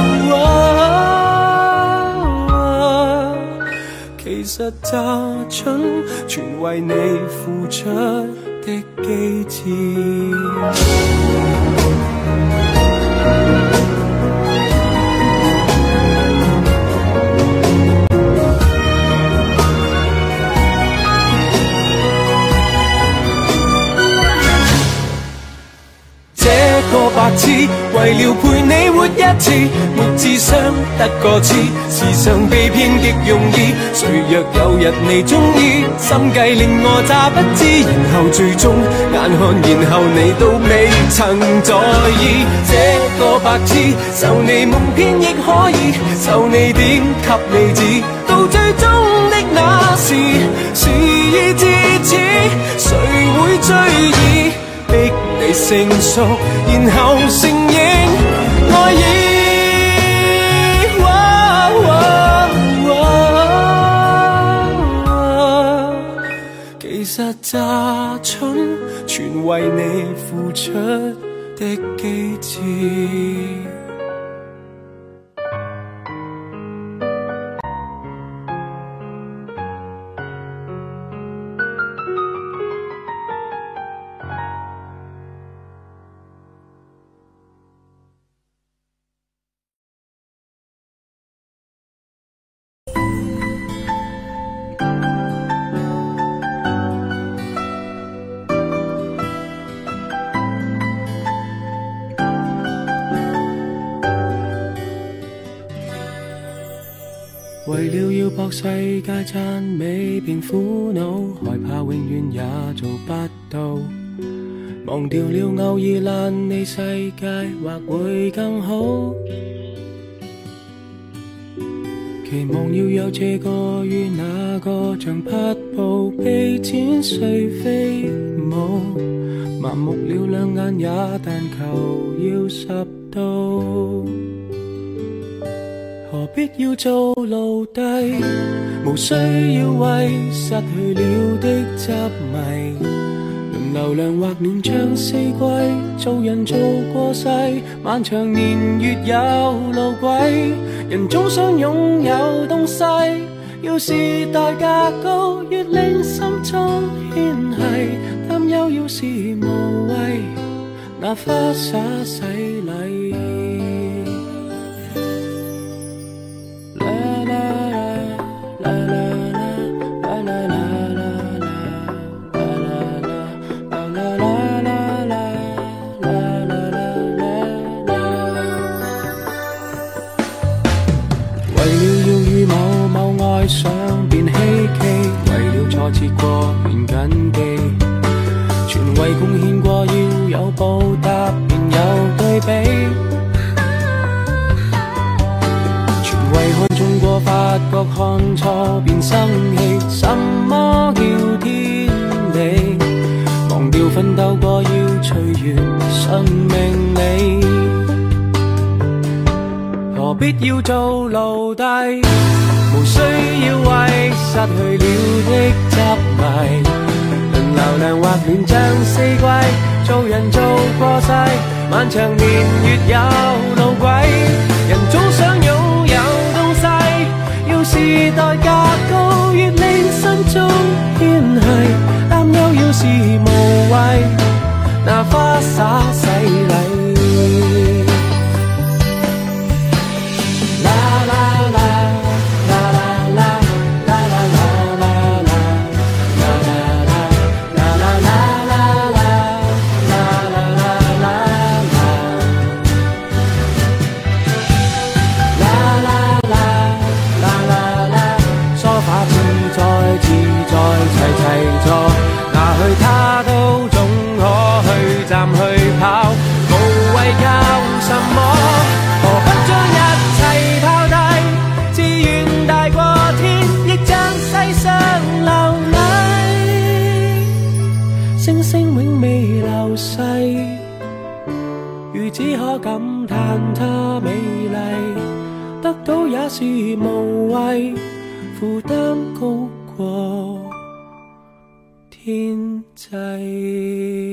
哇，其實乍蠢全為你付出的機智。個白痴為了陪你活一次，沒智商得個痴，時常被騙極容易。誰若有日你鍾意，心計令我詐不知，然後最終眼看，然後你都未曾在意。這個白痴受你蒙騙亦可以，受你點給你知，到最終的那時，事已至此，誰會追憶？逼你成熟，然後承認愛意。其實詐蠢，全為你付出的機智。為了要博世界讚美便苦惱，害怕永遠也做不到，忘掉了偶爾爛你世界或會更好。期望要有這個與那個像匹布被剪碎飛舞，麻木了兩眼也但求要十度。何必要做奴隸？無需要為失去了的執迷，輪流量或亂像四季，做人做過世，漫長年月有路軌，人總想擁有東西，要是代價高，越令心中牽繫，擔憂要是無謂，那花灑洗禮。想便希冀，為了挫折過便緊記，全為貢獻過要有報答便有對比，全為看中過發覺看錯便生氣，什麼叫天地？忘掉奮鬥過要隨緣生命里，何必要做奴隸？無需要為失去了的執迷，輪流量或亂像四季，做人做過世，漫長年月有路軌，人總想擁有東西，要是代價高，越令心中牽繫，擔憂要是無謂，那花灑洗禮。拿去他都總可去站去跑，無謂靠什麼？何不將一切拋低？自願大過天，亦將世上流禮。星星永未流逝，如只可感嘆它美麗，得到也是無謂，負擔高過天際。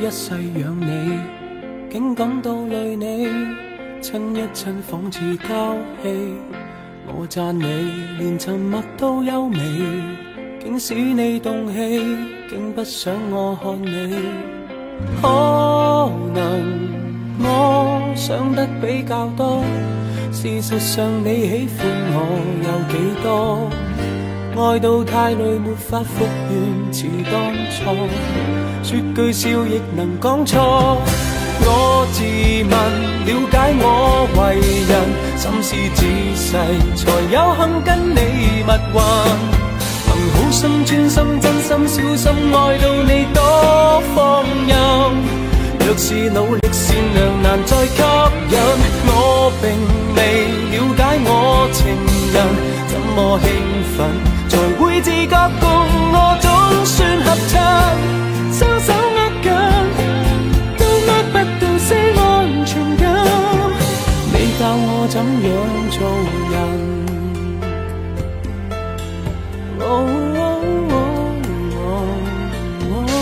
一世养你，竟感到累你，亲一亲仿似交戲。我讚你，連沉默都優美，竟使你動氣，竟不想我看你。可能我想得比較多，事實上你喜歡我有幾多？愛到太累，沒法復原似當初，說句笑亦能講錯。我自問了解我為人，心思仔細，才有幸跟你蜜運。憑好心專心真心小心愛到你多放任。若是努力善良難再吸引，我並未了解我情人，怎麼興奮才會自覺共我總算合襯，雙手握緊都握不到些安全感，你教我怎樣做人。哦哦哦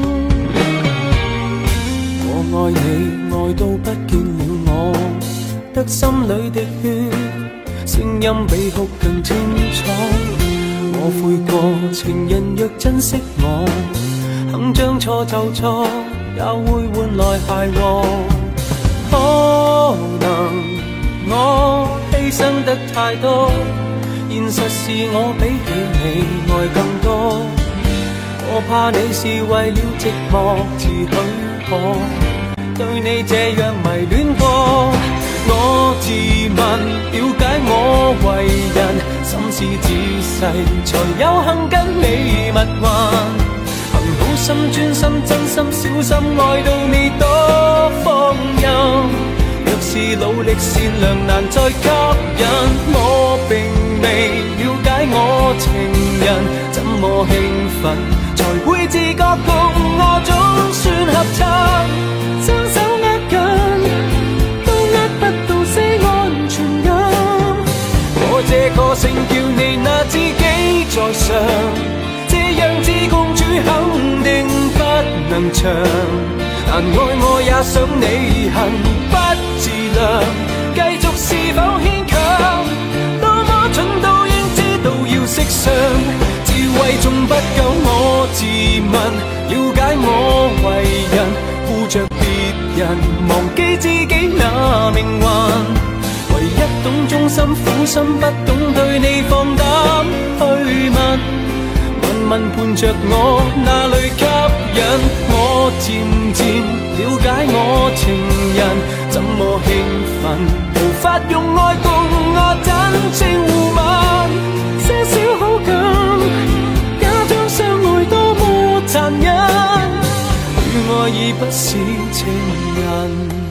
哦、我愛你愛到不見了我，得心裏的血，聲音比哭更清楚。我悔過，情人若珍惜我，肯將錯就錯，也會換來諧和。可能我犧牲得太多，現實是我比起你愛更多。我怕你是為了寂寞自許可，對你這樣迷戀過。我自問了解我為人，心思仔細，才有幸跟你蜜運。憑好心專心真心小心愛到你多放任。若是努力善良難再吸引，我並未了解我情人，怎麼興奮才會自覺共我總算合襯，雙手握緊不到些安全感，我這個性叫你那知己在上，這樣子公主肯定不能長，但愛我也想你恨不自量，繼續是否牽強？多麼蠢都應知道要識相，智慧仲不夠我自問，了解我為人，顧着別人，忘記自己那命運，唯一懂忠心苦心，不懂對你放膽去問，問問伴着我哪裏吸引？我漸漸了解我情人，怎麼興奮，無法用愛共我真正互吻，些少好感，假裝相愛多麼殘忍，與我已不是情人。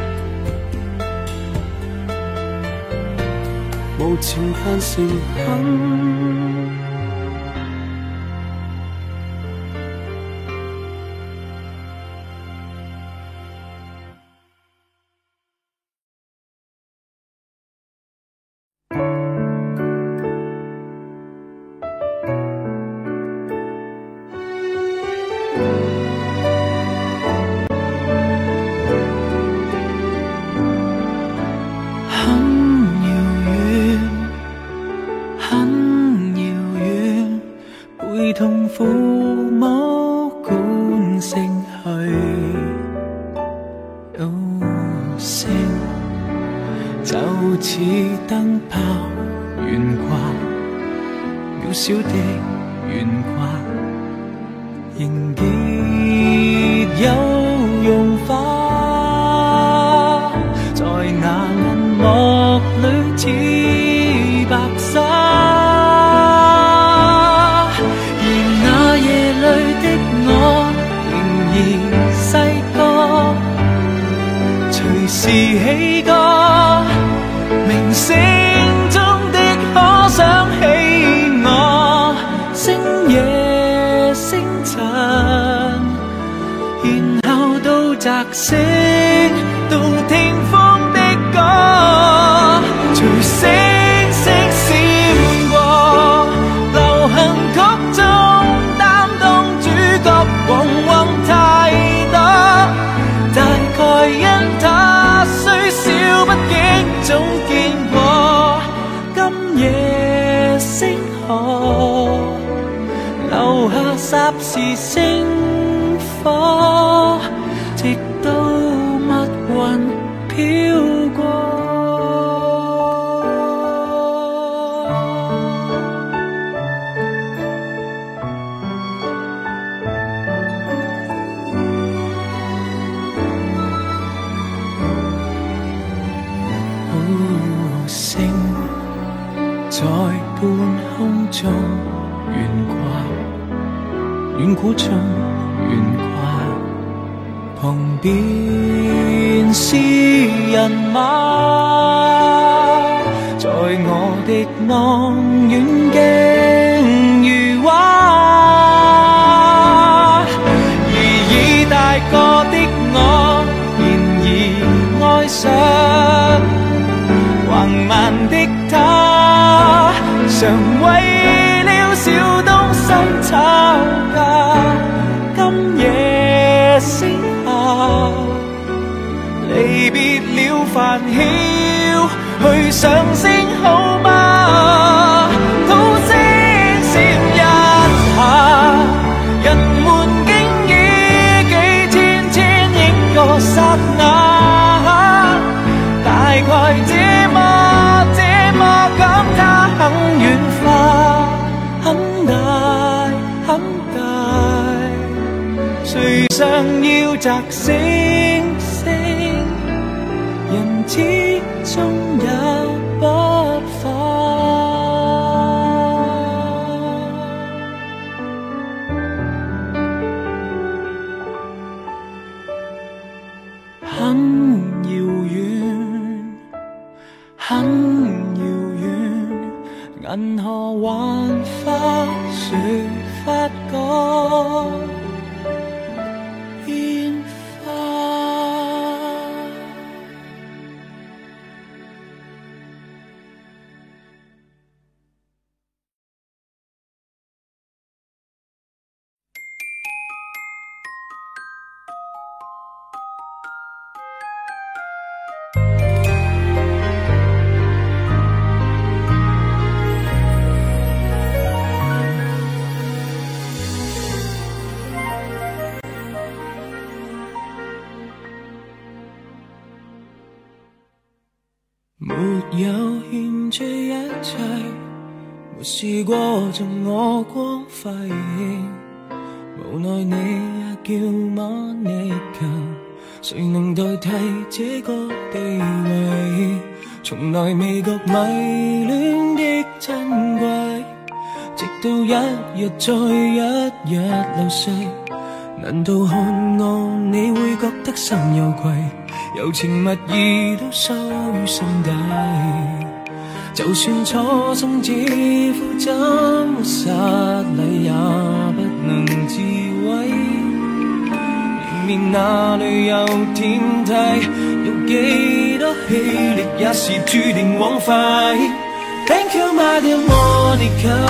無情但誠懇。 往往太多。 霎時星火，直到密雲飄過。星在半空中懸掛，遠古中懸掛，旁邊是人馬，在我的望遠鏡如畫，而已大個的我，然而愛上橫蠻的他，常為了小東西吵架。今夜星下，離別了煩囂，去上升好嗎？土星閃一下，人們經已幾千千億個剎那，大概這麼這麼感它很遠化，很大很大，誰想要摘星星，人始終也不化。很遙遠，很遙遠，銀河幻化，誰發覺變化？沒有欠這一切，沒試過贈我光輝，無奈你也叫我逆行，誰能代替這個地位？從來未覺迷戀的珍貴，直到一日再一日流逝。難道看我你會覺得心有愧？柔情蜜意都收於心底，就算初生之犢怎麼失禮也不能自毀。迎面那裏有天梯，有幾多氣力也是注定枉費。Thank you my dear Monica，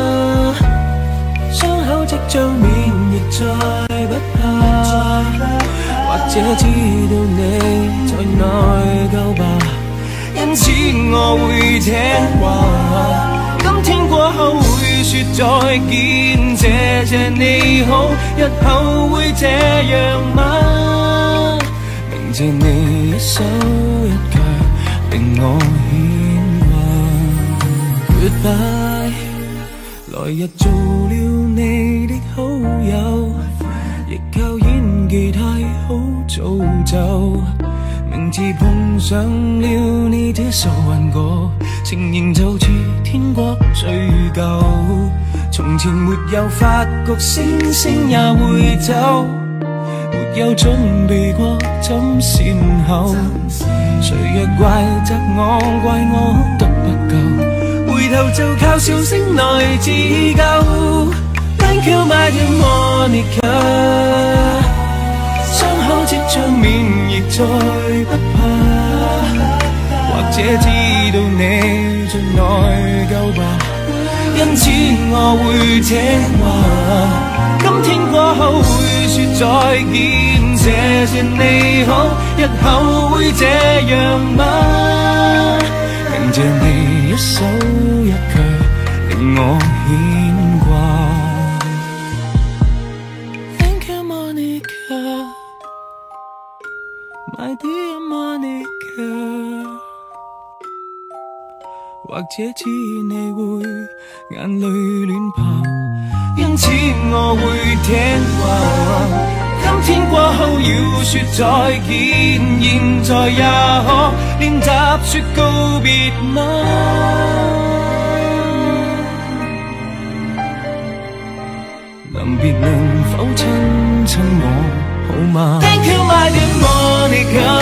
傷口即將免疫再不怕，或者知道你在內疚吧，因此我會聽話。今天過後會說再見，謝謝你好，日後會這樣嗎？明謝你一手一腳令我牽掛。Goodbye， 來日做了你的好友，亦靠演技太好造就，明知碰上了你這傻幻覺，情形就似天國追究。從前沒有發覺星星也會走，沒有準備過怎善後，誰若怪責我，怪我得不夠，回頭就靠笑聲來自救。Thank you my dear Monica， 傷口即將免疫再不怕，或者知道你在內疚吧，因此我會聽話。今天過後會說再見，謝謝你好，日後會這樣嗎？明謝你一手一腳令我牽掛。 My dear Monica， 或者知你會眼淚亂爬，因此我會聽話。今天過後要說再見，現在也可練習說告別嗎？臨別能否親親我好嗎 ？Thank you my dear Monica，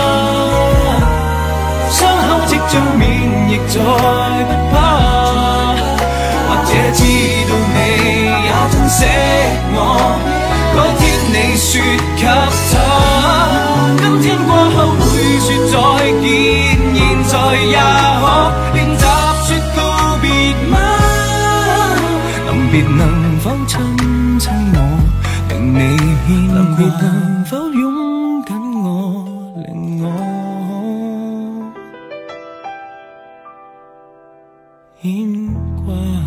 傷口即將免疫再不怕，或者知道你也珍惜我。嗰天你說給他，今天過後會說再見，現在也可練習說告別嗎？臨別能否親親我，令你牽掛？臨別能否擁緊我，令我牽掛？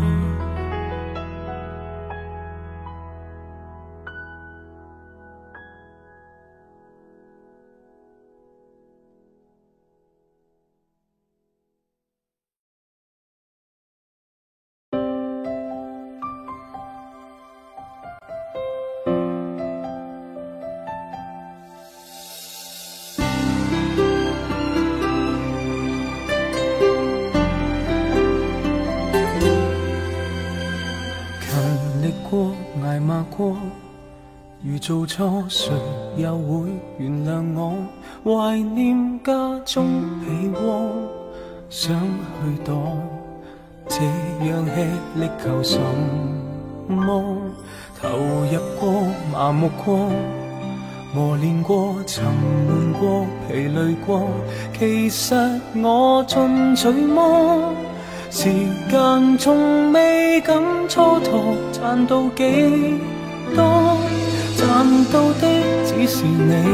捱罵過，如做錯，誰又會原諒我？懷念家中被窩，想去躲，這樣吃力求什麼？投入過，麻木過，磨練過，沉悶過，疲累過，其實我進取麼？時間從未敢蹉跎，賺到幾多？賺到的只是你，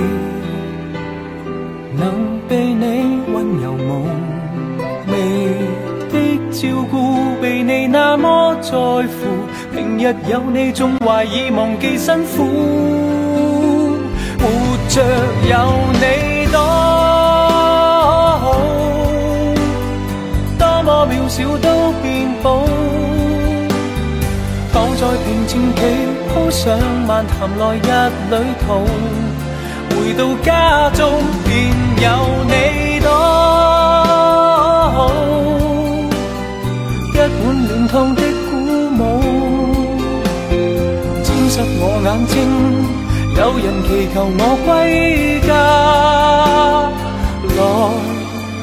能被你溫柔無味的照顧，被你那麼在乎。平日有你仲懷疑忘記辛苦，活着有你多好。多渺小都變寶，躺在平靜被鋪上，漫談來日旅途，回到家中便有你多好。一碗暖湯的鼓舞，沾濕我眼睛，有人祈求我歸家來。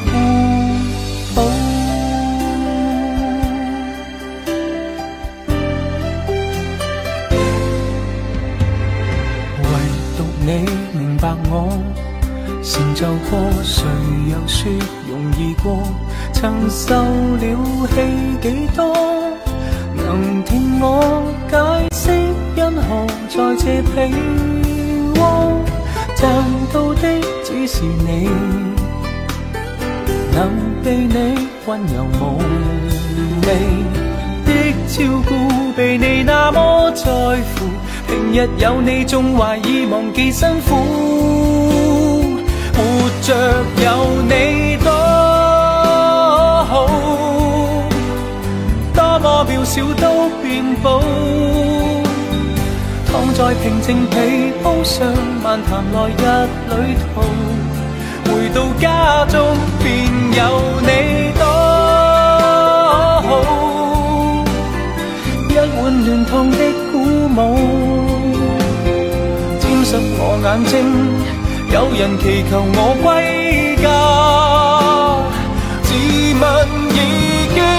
你明白我成就過，誰又說容易過？曾受了氣幾多？能聽我解釋因何在這被窩？賺到的只是你，能被你溫柔無味的照顧，被你那麼在乎。平日有你仲懷疑忘記辛苦，活着有你多好，多麼渺小都變寶。躺在平靜被鋪上，漫談來日旅途，回到家中便有你多好。一碗暖湯的鼓舞，濕我眼睛，有人祈求我歸家，自問已經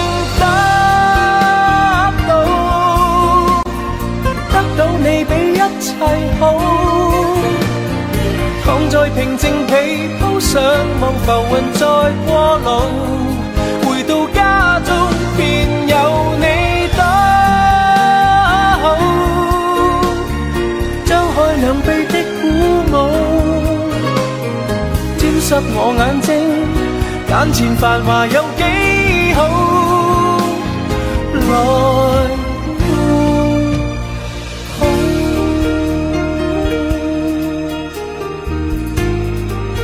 得到，得到你比一切好。躺在平靜被鋪上，望浮雲在過路，回到家中便有你多好。兩臂的鼓舞，沾濕我眼睛，眼前繁華有幾好？來好。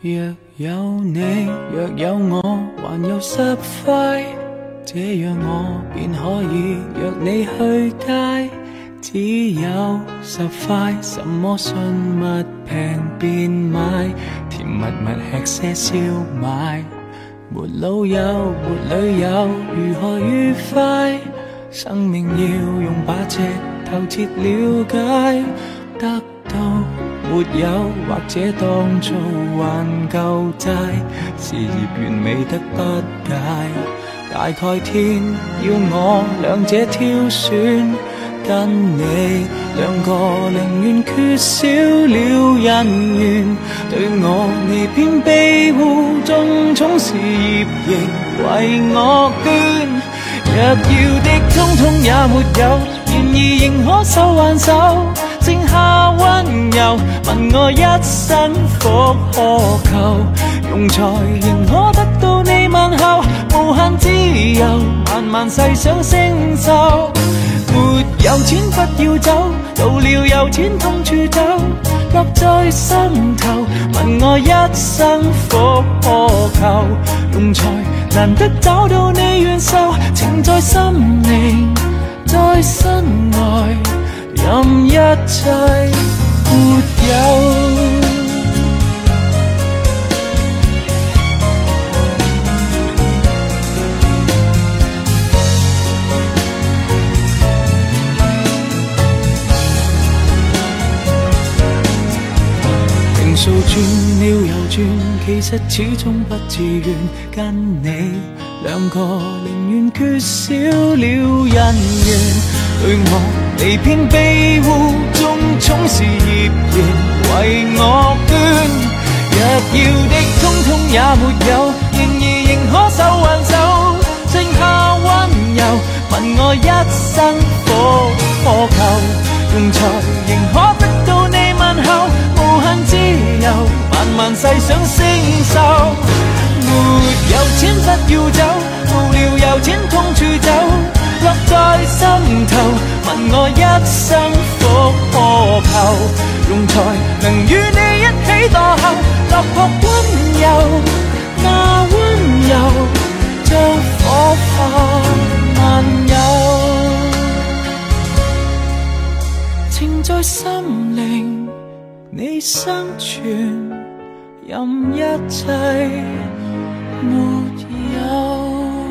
若有你，若有我，還有十塊，這樣我便可以約你去街。只有十塊，什麼信物平便買，甜蜜蜜吃些燒賣。沒老友，沒旅遊，如何愉快？生命要用把尺透徹了解，得到沒有，或者當做還舊債，事業完美得不解。大概天要我兩者挑選，跟你兩個寧願缺少了人緣，對我你偏庇護，縱寵事業亦為我捐。若要的通通也沒有，然而仍可手挽手，剩下溫柔，問我一生復何求？用才仍可得到你問候，無限自由，慢慢細想承受。沒有錢不要走，到了有錢痛處走，落在心頭，問我一生復何求？用才難得找到你願受，情在心靈，在身外，任一切沒有。數轉了又轉，其實始終不自願，跟你兩個寧願缺少了人緣，對我你偏庇護，縱寵事業仍為我捐。若要的通通也沒有，然而仍可手挽手，剩下溫柔，問我一生復何求？用才仍可得到你問候，無限自由，慢慢細想承受。沒有錢不要走，到了有錢痛處走，落在心頭，問我一生復何求？用才能與你一起墮後，落魄溫柔，那溫柔像火花漫遊。情在心靈，你生存，任一切沒有。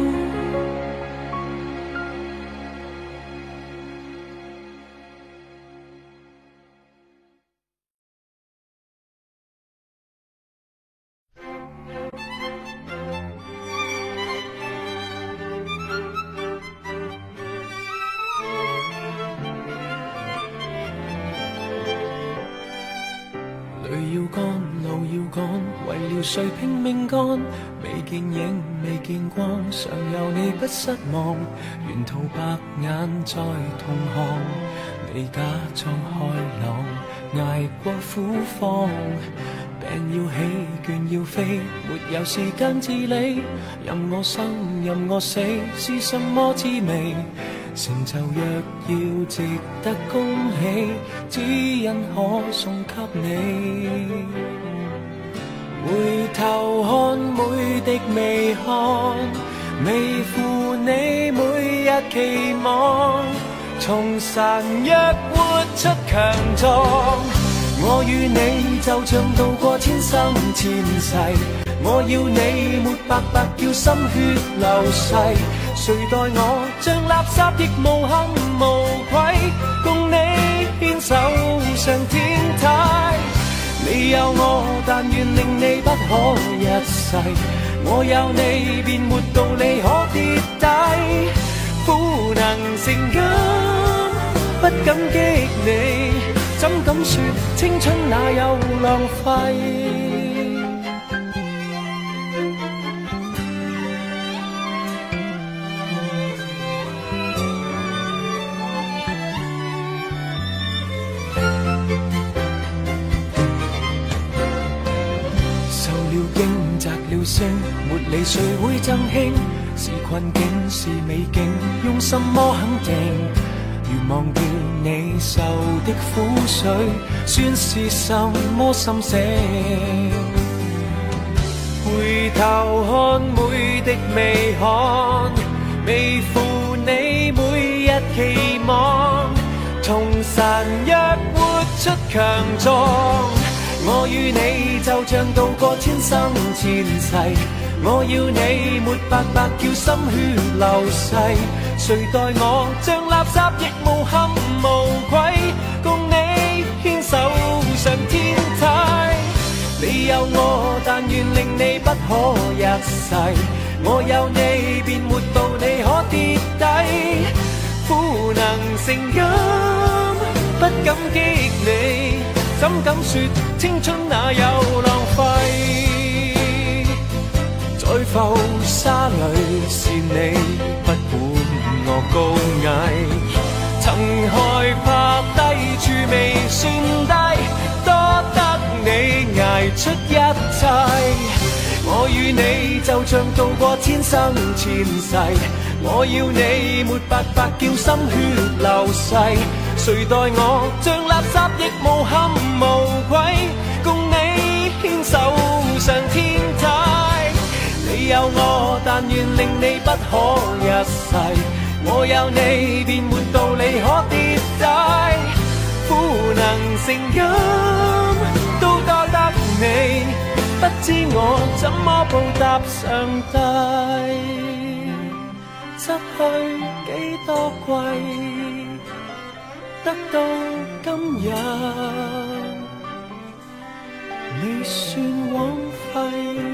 誰拼命幹，未見影未見光，常有你不失望，沿途白眼在同行，你假裝開朗，捱過苦況，病要起倦要飛，沒有時間自理，任我生任我死，是什麼滋味？成就若要值得恭喜，只因可送給你。回頭看每滴微汗，微乎你每日期望，從孱弱活出強壯。我與你就像渡過千生千世，我要你沒白白叫心血流逝，誰待我像垃圾亦無憾無愧，共你牽手上天台。你有我，但願令你不可一世。我有你，便沒道理可跌低。苦能成金，不感激你，怎敢說青春哪有浪費？沒理誰會贈慶，是困境是美景，用什麼肯定？如忘掉你受的苦水，算是什麼心聲？ 回頭看每滴微汗，微負你每日期望，從孱弱活出強壯。我與你就像渡過千生千世，我要你沒白白叫心血流逝，誰待我像垃圾亦無憾無愧，共你牽手上天梯。你有我，但願令你不可一世，我有你便沒道理可跌低，苦能成金，不感激你，怎敢說青春哪有浪費？在浮沙裏是你，不管我高矮，曾害怕低處未算低，多得你捱出一切。我與你就像渡過千生千世，我要你沒白白叫心血流逝，誰待我像垃圾亦無憾無愧，共你牽手上天梯。你有我，但願令你不可一世，我有你便沒道理可跌低，苦能成金，都多得你，不知我怎麼報答上帝，失去幾多季，得到今日未算枉費。